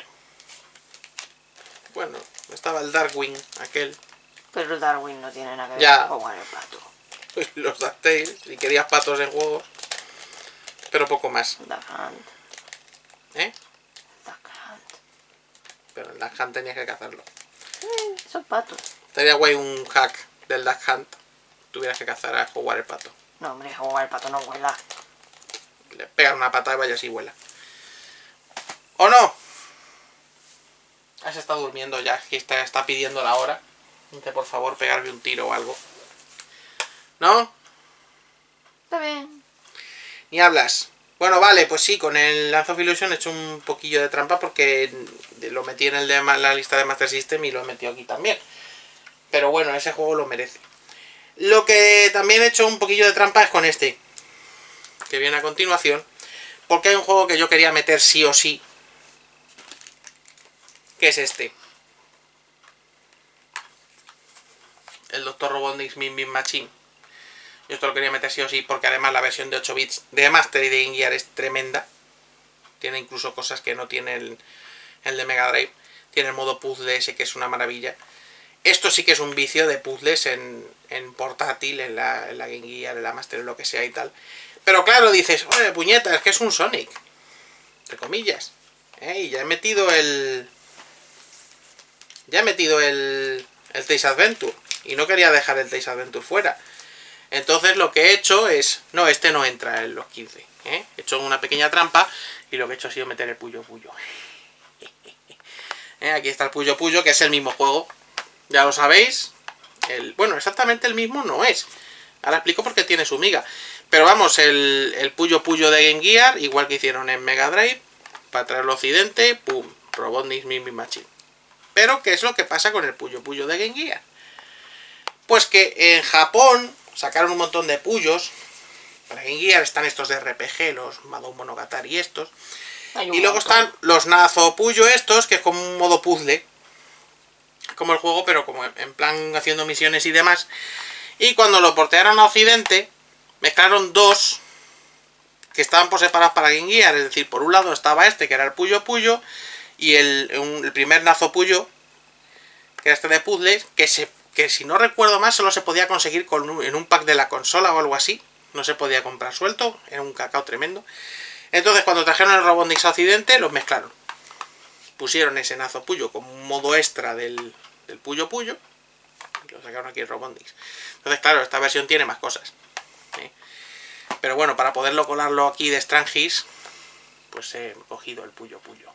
Bueno, estaba el Darkwing, aquel. Pero Darwin no tiene nada que ver con Howard el Pato. pues los DuckTales, si querías patos en juegos, pero poco más. Duck Hunt. ¿Eh? Duck Hunt. Pero en Duck Hunt tenías que cazarlo. Son patos. Estaría guay un hack del Duck Hunt. Tuvieras que cazar a jugar el pato. No, hombre, jugar el pato no vuela. Le pegas una patada y vaya si vuela. ¿O no? Has estado durmiendo ya, que está pidiendo la hora. Dice, por favor, pegarme un tiro o algo. ¿No? Está bien. Ni hablas. Bueno, vale, pues sí, con el Lance of Illusion he hecho un poquillo de trampa porque lo metí en la lista de Master System y lo he metido aquí también. Pero bueno, ese juego lo merece. Lo que también he hecho un poquillo de trampa es con este, que viene a continuación, porque hay un juego que yo quería meter sí o sí, que es este. El Dr. Robotnik's Min Min Machine. Yo esto lo quería meter sí o sí, porque además la versión de 8 bits de Master y de Game Gear es tremenda. Tiene incluso cosas que no tiene el de Mega Drive. Tiene el modo puzzle ese que es una maravilla. Esto sí que es un vicio de puzzles en portátil, en la Game Gear, en la Master, en lo que sea y tal. Pero claro, dices, oye, puñeta, es que es un Sonic. Entre comillas. Y ya he metido el Tails Adventure. Y no quería dejar el Tails Adventure fuera. Entonces lo que he hecho es... No, este no entra en los 15. He hecho una pequeña trampa y lo que he hecho ha sido meter el Puyo Puyo. Aquí está el Puyo Puyo, que es el mismo juego. Ya lo sabéis. Bueno, exactamente el mismo no es. Ahora explico por qué tiene su miga. Pero vamos, el Puyo Puyo de Game Gear, igual que hicieron en Mega Drive, para traerlo a Occidente, ¡pum! Robotnik's Min Min Machine. Pero, ¿qué es lo que pasa con el Puyo Puyo de Game Gear? Pues que en Japón sacaron un montón de Puyos. Para Game Gear están estos de RPG, los Madou Monogatari y estos. Y luego están los Nazo Puyo estos, que es como un modo puzzle. Como el juego, pero como en plan haciendo misiones y demás. Y cuando lo portearon a Occidente, mezclaron dos que estaban por separados para Game Gear. Es decir, por un lado estaba este, que era el Puyo Puyo, y el primer Nazo Puyo, que era este de puzzles, que si no recuerdo mal solo se podía conseguir en un pack de la consola o algo así. No se podía comprar suelto, era un cacao tremendo. Entonces cuando trajeron el Robotnik a Occidente, los mezclaron. Pusieron ese Nazo Puyo como un modo extra del Puyo Puyo. Y lo sacaron aquí el Robotnik. Entonces claro, esta versión tiene más cosas. Pero bueno, para poderlo colarlo aquí de Strangis, pues he cogido el Puyo Puyo.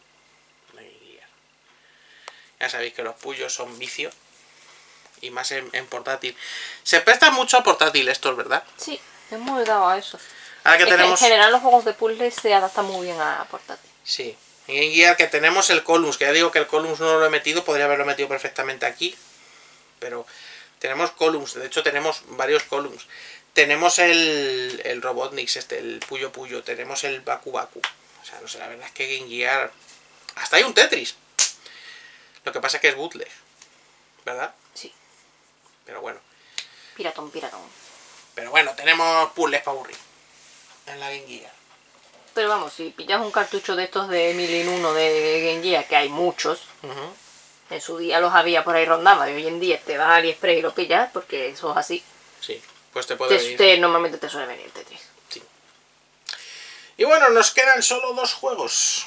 Ya sabéis que los Puyos son vicio. Y más en portátil. Se prestan mucho a portátil estos, ¿verdad? Sí, hemos dado a eso. Ahora que tenemos... En general los juegos de puzzles se adaptan muy bien a portátil. Sí. En Game Gear que tenemos el Columns, que ya digo que el Columns no lo he metido, podría haberlo metido perfectamente aquí. Pero tenemos Columns, de hecho tenemos varios Columns. Tenemos el Robotnik, el Puyo Puyo, tenemos el Baku Baku. O sea, no sé, la verdad es que Game Gear... Hasta hay un Tetris. Lo que pasa es que es bootleg, ¿verdad? Sí. Pero bueno. Piratón. Pero bueno, tenemos puzzles para aburrir en la Game Gear. Pero vamos, si pillas un cartucho de estos de 1001 de Game Gear, que hay muchos, en su día los había por ahí rondando, y hoy en día te vas a AliExpress y lo pillas, porque eso es así. Sí, pues te puede venir. Normalmente te suele venir el Tetris. Sí. Y bueno, nos quedan solo 2 juegos.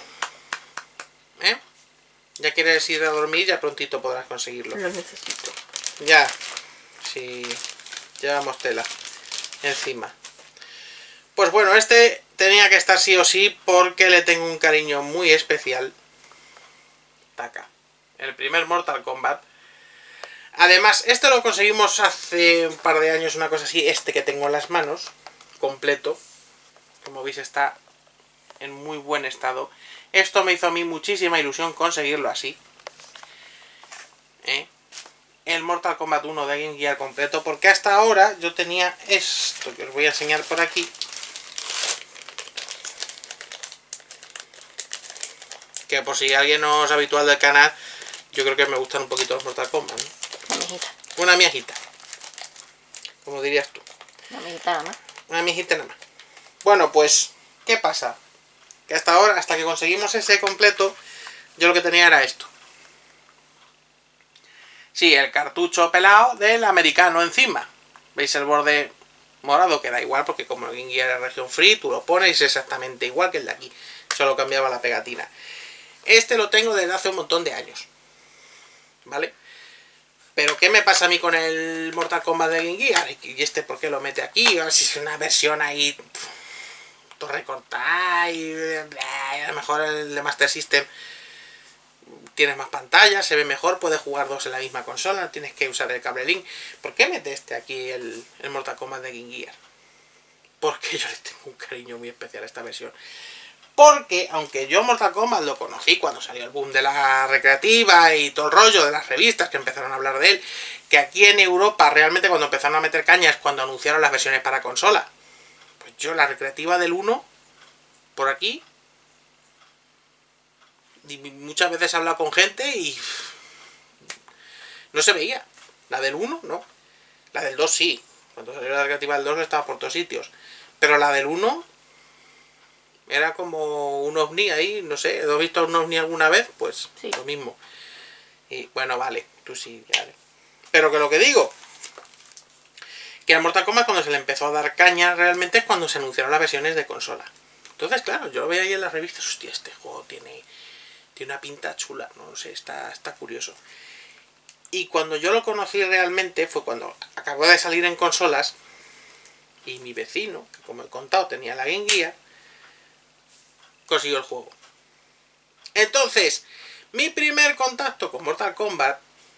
Ya quieres ir a dormir, ya prontito podrás conseguirlo. Los necesito. Ya. Sí. Llevamos tela encima. Pues bueno, este tenía que estar sí o sí porque le tengo un cariño muy especial. Taca. El primer Mortal Kombat. Además, este lo conseguimos hace un par de años, una cosa así. Este que tengo en las manos, completo. Como veis está en muy buen estado. Esto me hizo a mí muchísima ilusión conseguirlo así. El Mortal Kombat 1 de Game Gear completo, porque hasta ahora yo tenía esto que os voy a enseñar por aquí. Que por si alguien no es habitual del canal, yo creo que me gustan un poquito los Mortal Kombat, ¿no? Una mijita. Una miajita. Como dirías tú. Una mijita nada más. Una miajita nada más. Bueno, pues, ¿qué pasa? Que hasta ahora, hasta que conseguimos ese completo, yo lo que tenía era esto. Sí, el cartucho pelado del americano encima. ¿Veis el borde morado que da igual, porque como el Game Gear es región free, tú lo pones y es exactamente igual que el de aquí. Solo cambiaba la pegatina. Este lo tengo desde hace un montón de años. ¿Vale? Pero ¿qué me pasa a mí con el Mortal Kombat de Game Gear? ¿Y este por qué lo mete aquí? A ver si es una versión ahí todo recortada y a lo mejor el de Master System tienes más pantallas, se ve mejor, puedes jugar dos en la misma consola, no tienes que usar el cable link. ¿Por qué mete este aquí el Mortal Kombat de Game Gear? Porque yo le tengo un cariño muy especial a esta versión. Porque, aunque yo Mortal Kombat lo conocí cuando salió el boom de la recreativa y todo el rollo de las revistas que empezaron a hablar de él, que aquí en Europa realmente cuando empezaron a meter caña es cuando anunciaron las versiones para consola. Pues yo la recreativa del 1, por aquí, y muchas veces he hablado con gente y no se veía. La del 1, no. La del 2 sí. Cuando salió la recreativa del 2 estaba por todos sitios. Pero la del 1... era como un ovni ahí, no sé, ¿has visto un ovni alguna vez? Pues sí, lo mismo. Y bueno, vale, tú sí, vale. Pero que lo que digo, que al Mortal Kombat cuando se le empezó a dar caña realmente es cuando se anunciaron las versiones de consola. Entonces, claro, yo lo veía ahí en las revistas, hostia, este juego tiene una pinta chula, no sé, está curioso. Y cuando yo lo conocí realmente fue cuando acabó de salir en consolas y mi vecino, que como he contado tenía la Game Gear, consiguió el juego. Entonces, mi primer contacto con Mortal Kombat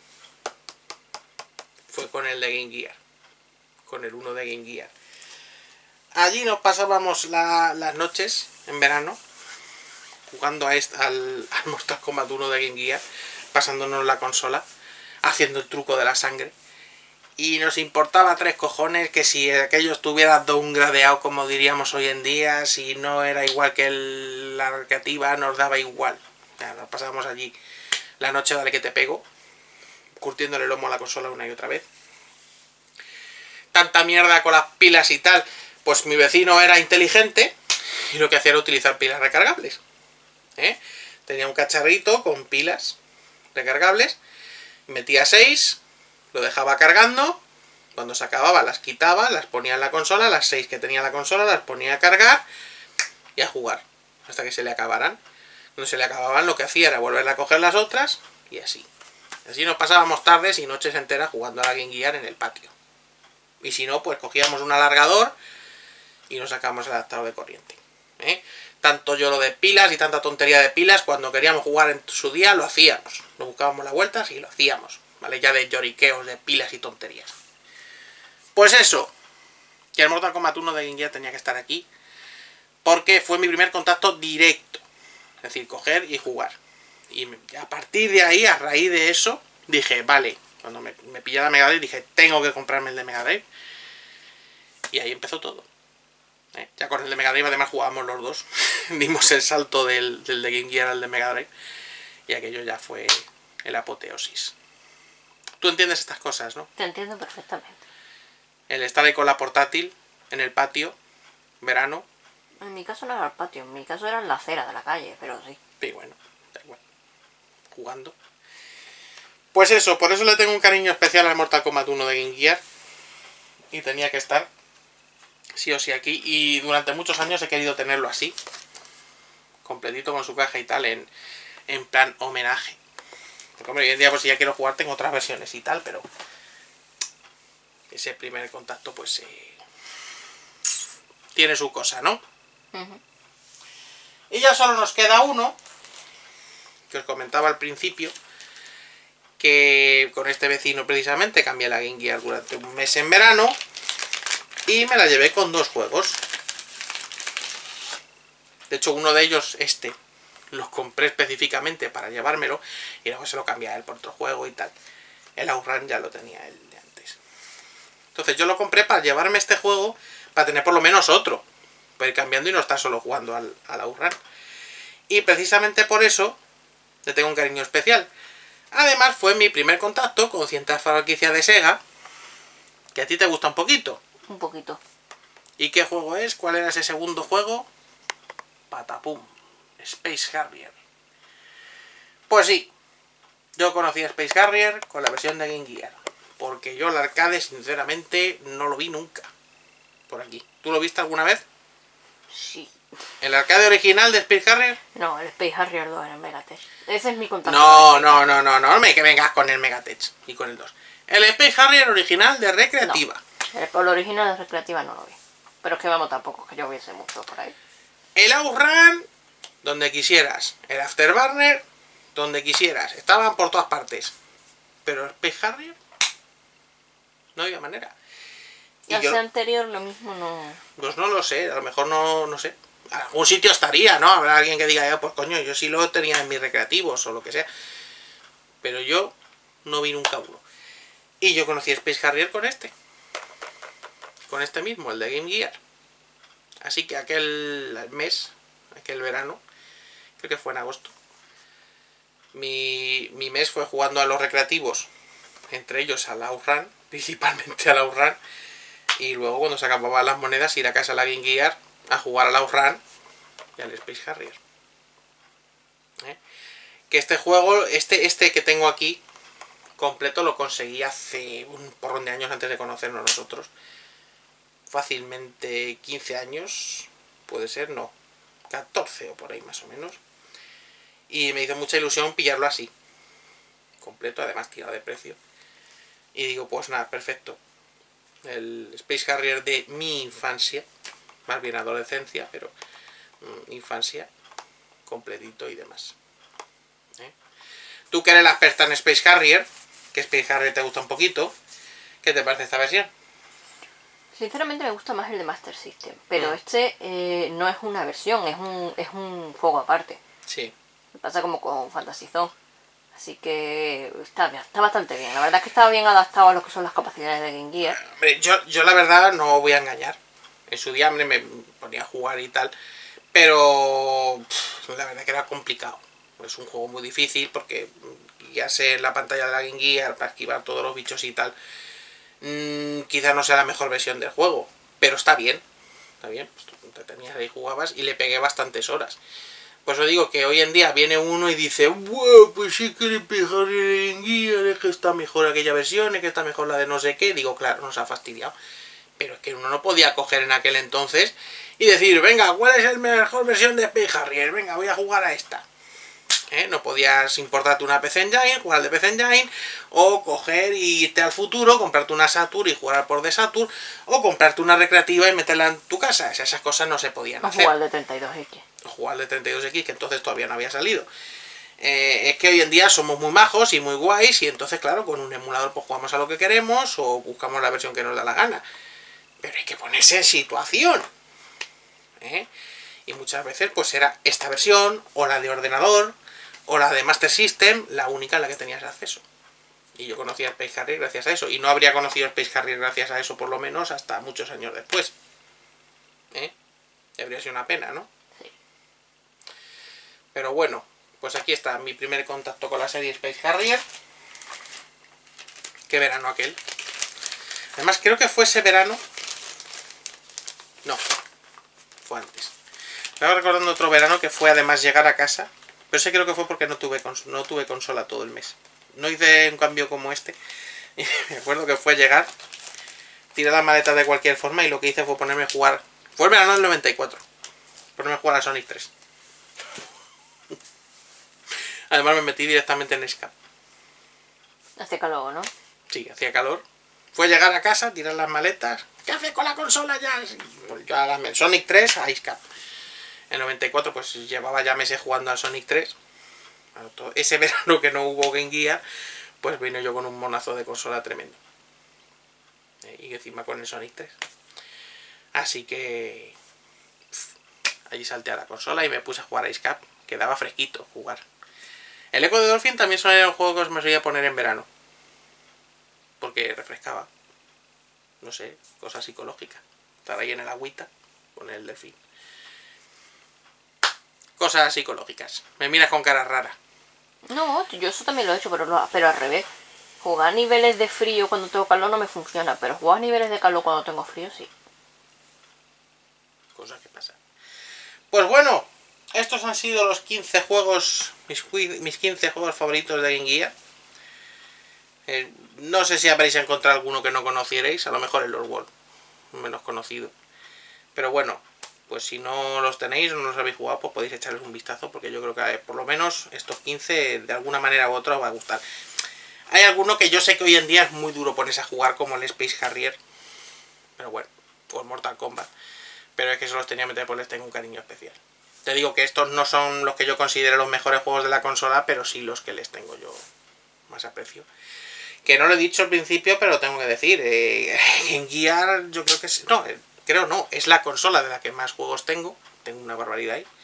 fue con el de Game Gear. Con el 1 de Game Gear. Allí nos pasábamos las noches, en verano, jugando al Mortal Kombat 1 de Game Gear, pasándonos la consola, haciendo el truco de la sangre. Y nos importaba tres cojones que si aquello estuviera downgradeado, como diríamos hoy en día, si no era igual que la recreativa, nos daba igual. O sea, nos pasábamos allí la noche, dale que te pego, curtiéndole el lomo a la consola una y otra vez. Tanta mierda con las pilas y tal, pues mi vecino era inteligente y lo que hacía era utilizar pilas recargables. Tenía un cacharrito con pilas recargables, metía 6... lo dejaba cargando, cuando se acababa las quitaba, las ponía en la consola, las 6 que tenía la consola las ponía a cargar y a jugar, hasta que se le acabaran. Cuando se le acababan lo que hacía era volver a coger las otras y así. Así nos pasábamos tardes y noches enteras jugando a la Game Gear en el patio. Y si no, pues cogíamos un alargador y nos sacábamos el adaptador de corriente. Tanto yo lo de pilas y tanta tontería de pilas, cuando queríamos jugar en su día lo hacíamos. Nos buscábamos las vueltas y lo hacíamos. ¿Vale? Ya de lloriqueos, de pilas y tonterías. Pues eso, que el Mortal Kombat 1 de Game Gear tenía que estar aquí, porque fue mi primer contacto directo. Es decir, coger y jugar. Y a partir de ahí, a raíz de eso, dije, vale, cuando me pillé la Mega Drive, dije, tengo que comprarme el de Mega Drive. Y ahí empezó todo. Ya con el de Mega Drive además jugábamos los dos. Dimos el salto del de Game Gear al de Mega Drive. Y aquello ya fue el apoteosis. Tú entiendes estas cosas, ¿no? Te entiendo perfectamente. El estar ahí con la portátil, en el patio, verano. En mi caso no era el patio, en mi caso era en la acera de la calle, pero sí. Y bueno, da igual. Jugando. Pues eso, por eso le tengo un cariño especial al Mortal Kombat 1 de Game Gear. Y tenía que estar sí o sí aquí. Y durante muchos años he querido tenerlo así. Completito con su caja y tal, en plan homenaje. Porque hombre, hoy en día pues si ya quiero jugar tengo otras versiones y tal, pero ese primer contacto pues tiene su cosa, ¿no? Y ya solo nos queda uno, que os comentaba al principio, que con este vecino precisamente cambié la Game Gear durante un mes en verano y me la llevé con 2 juegos. De hecho uno de ellos, los compré específicamente para llevármelo y luego se lo cambié a él por otro juego y tal. El Outrun ya lo tenía él de antes. Entonces yo lo compré para llevarme este juego, para tener por lo menos otro, para ir cambiando y no estar solo jugando al Outrun. Y precisamente por eso le tengo un cariño especial. Además fue mi primer contacto con ciertas franquicias de Sega, que a ti te gusta un poquito. Un poquito. ¿Y qué juego es? ¿Cuál era ese segundo juego? Patapum. Space Harrier. Pues sí, yo conocí a Space Harrier con la versión de Game Gear, porque yo el arcade sinceramente no lo vi nunca. por aquí. ¿Tú lo viste alguna vez? Sí. ¿El arcade original de Space Harrier? No, el Space Harrier 2 en el Megatech. Ese es mi contacto. No me que vengas con el Megatech y con el 2. El Space Harrier original de recreativa. No, el original de recreativa no lo vi. Pero es que vamos, tampoco es que yo viese mucho por ahí. El Outrun, donde quisieras. El Afterburner, donde quisieras. Estaban por todas partes. Pero el Space Harrier, no había manera. Y al ser anterior lo mismo no... Pues no lo sé, a lo mejor no sé. Algún sitio estaría, ¿no? Habrá alguien que diga, pues coño, yo sí lo tenía en mis recreativos o lo que sea. Pero yo no vi nunca uno. Y yo conocí Space Harrier con este. Con este mismo, el de Game Gear. Así que aquel mes, aquel verano, creo que fue en agosto, mi mes fue jugando a los recreativos, entre ellos al Outrun, principalmente al Outrun, y luego cuando se acababan las monedas ir a casa de la Game Gear a jugar al Outrun y al Space Harrier. Que este juego, este que tengo aquí completo, lo conseguí hace un porrón de años antes de conocernos nosotros. Fácilmente 15 años, puede ser, no, 14 o por ahí más o menos. Y me hizo mucha ilusión pillarlo así, completo, además tirado de precio. Y digo, pues nada, perfecto. El Space Harrier de mi infancia, más bien adolescencia, pero infancia, completito y demás. Tú que eres la experta en Space Harrier, que Space Harrier te gusta un poquito, ¿qué te parece esta versión? Sinceramente me gusta más el de Master System, pero este no es una versión, es un juego aparte. Sí. Me pasa como con Fantasy Zone. Así que está bastante bien. La verdad es que está bien adaptado a lo que son las capacidades de Game Gear. Hombre, yo la verdad no voy a engañar. En su día me ponía a jugar y tal, pero la verdad que era complicado. Es un juego muy difícil porque guiarse en la pantalla de la Game Gear para esquivar todos los bichos y tal, quizás no sea la mejor versión del juego, pero está bien. Está bien, pues tú te tenías ahí, jugabas y le pegué bastantes horas. Pues os digo que hoy en día viene uno y dice, wow, pues sí que le pegaré en Gear, es que está mejor aquella versión, es que está mejor la de no sé qué. Digo, claro, nos ha fastidiado. Pero es que uno no podía coger en aquel entonces y decir, venga, ¿cuál es la mejor versión de Space Harrier? Venga, voy a jugar a esta. No podías importarte una PC Engine, jugar al de PC Engine, o coger y irte al futuro, comprarte una Saturn y jugar por de Saturn, o comprarte una recreativa y meterla en tu casa. Esas cosas no se podían hacer. O jugar de 32X. O jugar de 32X, que entonces todavía no había salido. Es que hoy en día somos muy majos y muy guays, y entonces, claro, con un emulador pues jugamos a lo que queremos, o buscamos la versión que nos da la gana. Pero hay que ponerse en situación. Y muchas veces pues era esta versión, o la de ordenador, o la de Master System, la única en la que tenías acceso. Y yo conocía Space Harrier gracias a eso. Y no habría conocido Space Harrier gracias a eso, por lo menos, hasta muchos años después. Habría sido una pena, ¿no? Sí. Pero bueno, pues aquí está mi primer contacto con la serie Space Harrier. Qué verano aquel. Además, creo que fue ese verano. No, fue antes. Estaba recordando otro verano que fue además llegar a casa. Pero ese creo que fue porque no tuve consola todo el mes. No hice un cambio como este. Y me acuerdo que fue llegar, tirar las maletas de cualquier forma, y lo que hice fue ponerme a jugar. Fue el verano del 94. Ponerme a jugar a Sonic 3. Además me metí directamente en Escape. Hace calor, ¿no? Sí, hacía calor. Fue llegar a casa, tirar las maletas. ¿Qué haces con la consola ya? Pues yo a Sonic 3 a Escape. En 94 pues llevaba ya meses jugando al Sonic 3. Ese verano que no hubo Game Gear, pues vino yo con un monazo de consola tremendo. Y encima con el Sonic 3. Así que allí salté a la consola y me puse a jugar a Escape. Quedaba fresquito jugar. El Echo de Dolphin también era un juego que me solía poner en verano. Porque refrescaba. No sé, cosa psicológica. Estar ahí en el agüita con el delfín. Cosas psicológicas. Me miras con cara rara. No, yo eso también lo he hecho, pero al revés. Jugar a niveles de frío cuando tengo calor no me funciona, pero jugar a niveles de calor cuando tengo frío sí. Cosas que pasan. Pues bueno, estos han sido los 15 juegos, mis 15 juegos favoritos de Game Gear. No sé si habréis encontrado alguno que no conocierais, a lo mejor el Lord World. menos conocido. Pero bueno, pues si no los tenéis o no los habéis jugado, pues podéis echarles un vistazo, porque yo creo que por lo menos estos 15 de alguna manera u otra os va a gustar. Hay alguno que yo sé que hoy en día es muy duro ponerse a jugar, como el Space Harrier, pero bueno, o el Mortal Kombat, pero es que esos los tenía que meter porque les tengo un cariño especial. Te digo que estos no son los que yo considero los mejores juegos de la consola, pero sí los que les tengo yo más aprecio. Que no lo he dicho al principio, pero lo tengo que decir. En Gear yo creo que es... No, creo no. Es la consola de la que más juegos tengo. Tengo una barbaridad ahí.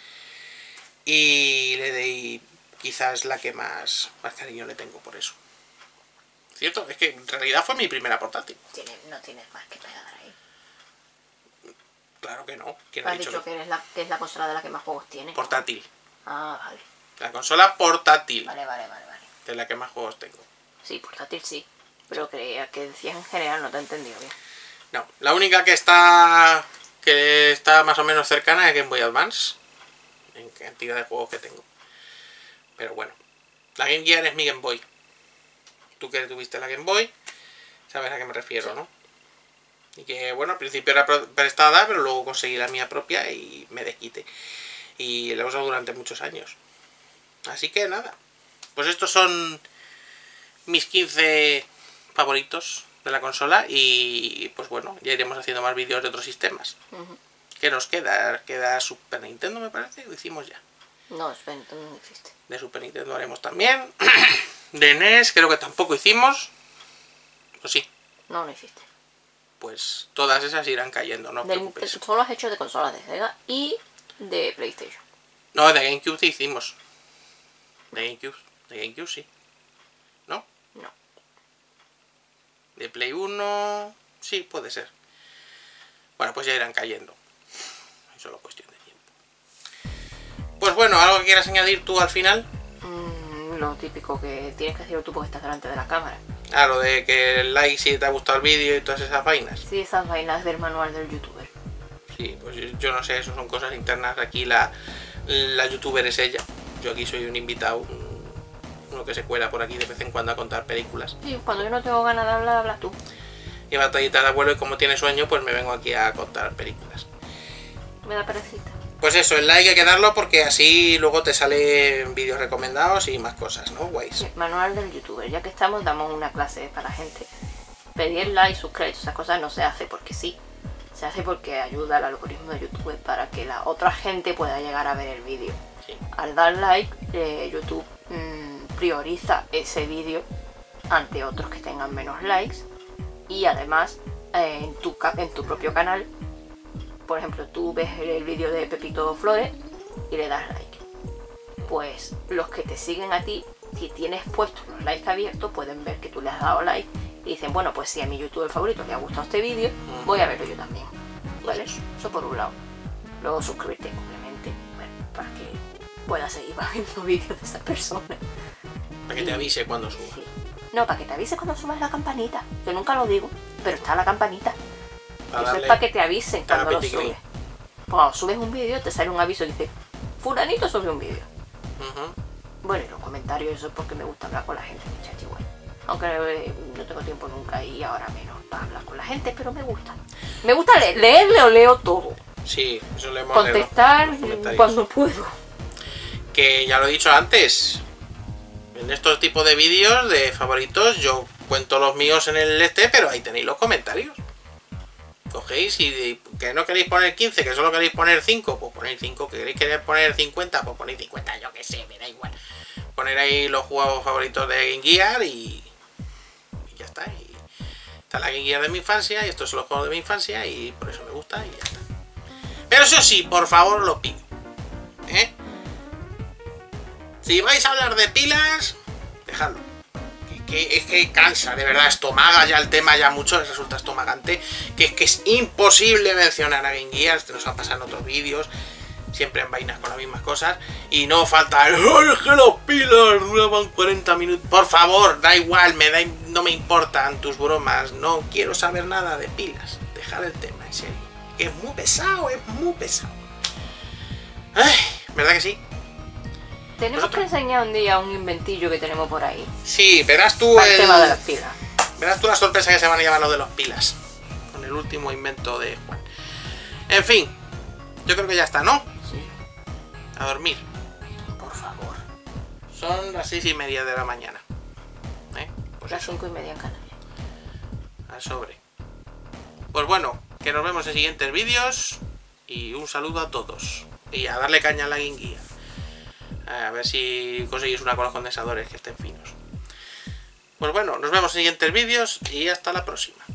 Y quizás la que más cariño le tengo por eso. ¿Cierto? Es que en realidad fue mi primera portátil. No tienes más que regalar ahí. Claro que no. ¿Quién Has dicho que es la consola de la que más juegos tiene. Portátil. Ah, vale. La consola portátil. Vale. De la que más juegos tengo. Sí, portátil sí. Pero creía que decías en general, no te he entendido bien. No, la única que está más o menos cercana es Game Boy Advance. En cantidad de juegos que tengo. Pero bueno. La Game Gear es mi Game Boy. Tú que tuviste la Game Boy, sabes a qué me refiero, sí. ¿No? Y que, bueno, al principio era prestada, pero luego conseguí la mía propia y me desquité. Y la he usado durante muchos años. Así que nada. Pues estos son mis 15 favoritos de la consola. Y pues bueno, ya iremos haciendo más vídeos de otros sistemas. ¿Qué nos queda? Queda Super Nintendo, me parece, lo hicimos ya. No, Super Nintendo no existe. De Super Nintendo haremos también. De NES creo que tampoco hicimos. ¿O sí? No existe. Pues todas esas irán cayendo, no os preocupéis. Solo has hecho de consolas de Sega y de PlayStation. No, de GameCube sí hicimos. De GameCube sí. ¿No? No. De Play 1... Sí, puede ser. Bueno, pues ya irán cayendo. Es solo cuestión de tiempo. Pues bueno, ¿algo que quieras añadir tú al final? Lo típico que tienes que hacerlo tú porque estás delante de la cámara. Ah, lo de que el like si te ha gustado el vídeo y todas esas vainas. Sí, esas vainas del manual del youtuber. Sí, pues yo no sé, eso son cosas internas. Aquí la youtuber es ella. Yo aquí soy un invitado, uno que se cuela por aquí de vez en cuando a contar películas. Sí, cuando yo no tengo ganas de hablar, hablas tú. Y batallita de abuelo, y como tiene sueño, pues me vengo aquí a contar películas. Me da perecita. Pues eso, el like hay que darlo porque así luego te salen vídeos recomendados y más cosas, ¿no? Guays. Sí, manual del youtuber, ya que estamos, damos una clase para la gente. Pedir like, suscribir, esas cosas no se hace porque sí. Se hace porque ayuda al algoritmo de YouTube para que la otra gente pueda llegar a ver el vídeo. Sí. Al dar like, YouTube prioriza ese vídeo ante otros que tengan menos likes. Y además, en tu propio canal, por ejemplo, tú ves el vídeo de Pepito Flores y le das like. Pues los que te siguen a ti, si tienes puestos los likes abiertos, pueden ver que tú le has dado like y dicen, bueno, pues si a mi youtuber favorito le ha gustado este vídeo, voy a verlo yo también. ¿Vale? Eso por un lado. Luego suscribirte, obviamente, bueno, para que puedas seguir viendo vídeos de esa persona. Para que te avise cuando suba. Sí. No, para que te avise cuando subas la campanita. Yo nunca lo digo, pero está la campanita. Eso es para que te avisen cuando lo subes. Cuando subes un vídeo te sale un aviso que dice fulanito subió un vídeo. Bueno, y los comentarios, eso es porque me gusta hablar con la gente, muchacho, igual. Aunque no tengo tiempo nunca y ahora menos para hablar con la gente, pero me gusta. Me gusta leerle o leo todo. Sí, eso le hemos contestar cuando puedo. Que ya lo he dicho antes. En estos tipos de vídeos de favoritos yo cuento los míos en el pero ahí tenéis los comentarios. Cogéis y que no queréis poner 15, que solo queréis poner 5, pues ponéis 5, que queréis poner 50, pues ponéis 50, yo que sé, me da igual. Poner ahí los juegos favoritos de Game Gear y ya está. Y está la Game Gear de mi infancia y estos son los juegos de mi infancia y por eso me gusta y ya está. Pero eso sí, por favor lo pido. Si vais a hablar de pilas, dejadlo. Es que cansa, de verdad, estomaga ya el tema ya mucho, les resulta estomagante, que es imposible mencionar a Game Gear, esto nos ha pasado en otros vídeos, siempre en vainas con las mismas cosas, y no falta el ¡ay, es que las pilas duraban 40 minutos! Por favor, da igual, no me importan tus bromas, no quiero saber nada de pilas, dejar el tema, en serio, que es muy pesado, Ay, ¿verdad que sí? Tenemos que enseñar un día un inventillo que tenemos por ahí. Sí, verás tú el tema de las pilas. Verás tú la sorpresa que se van a llevar los de los pilas. Con el último invento de Juan. En fin, yo creo que ya está, ¿no? Sí. A dormir. Por favor. Son las 6:30 de la mañana. Pues Las eso, 5:30 en Canarias. al sobre. Pues bueno, que nos vemos en siguientes vídeos. Y un saludo a todos. Y a darle caña a la guinguía. A ver si conseguís una con los condensadores que estén finos. Pues bueno, nos vemos en siguientes vídeos y hasta la próxima.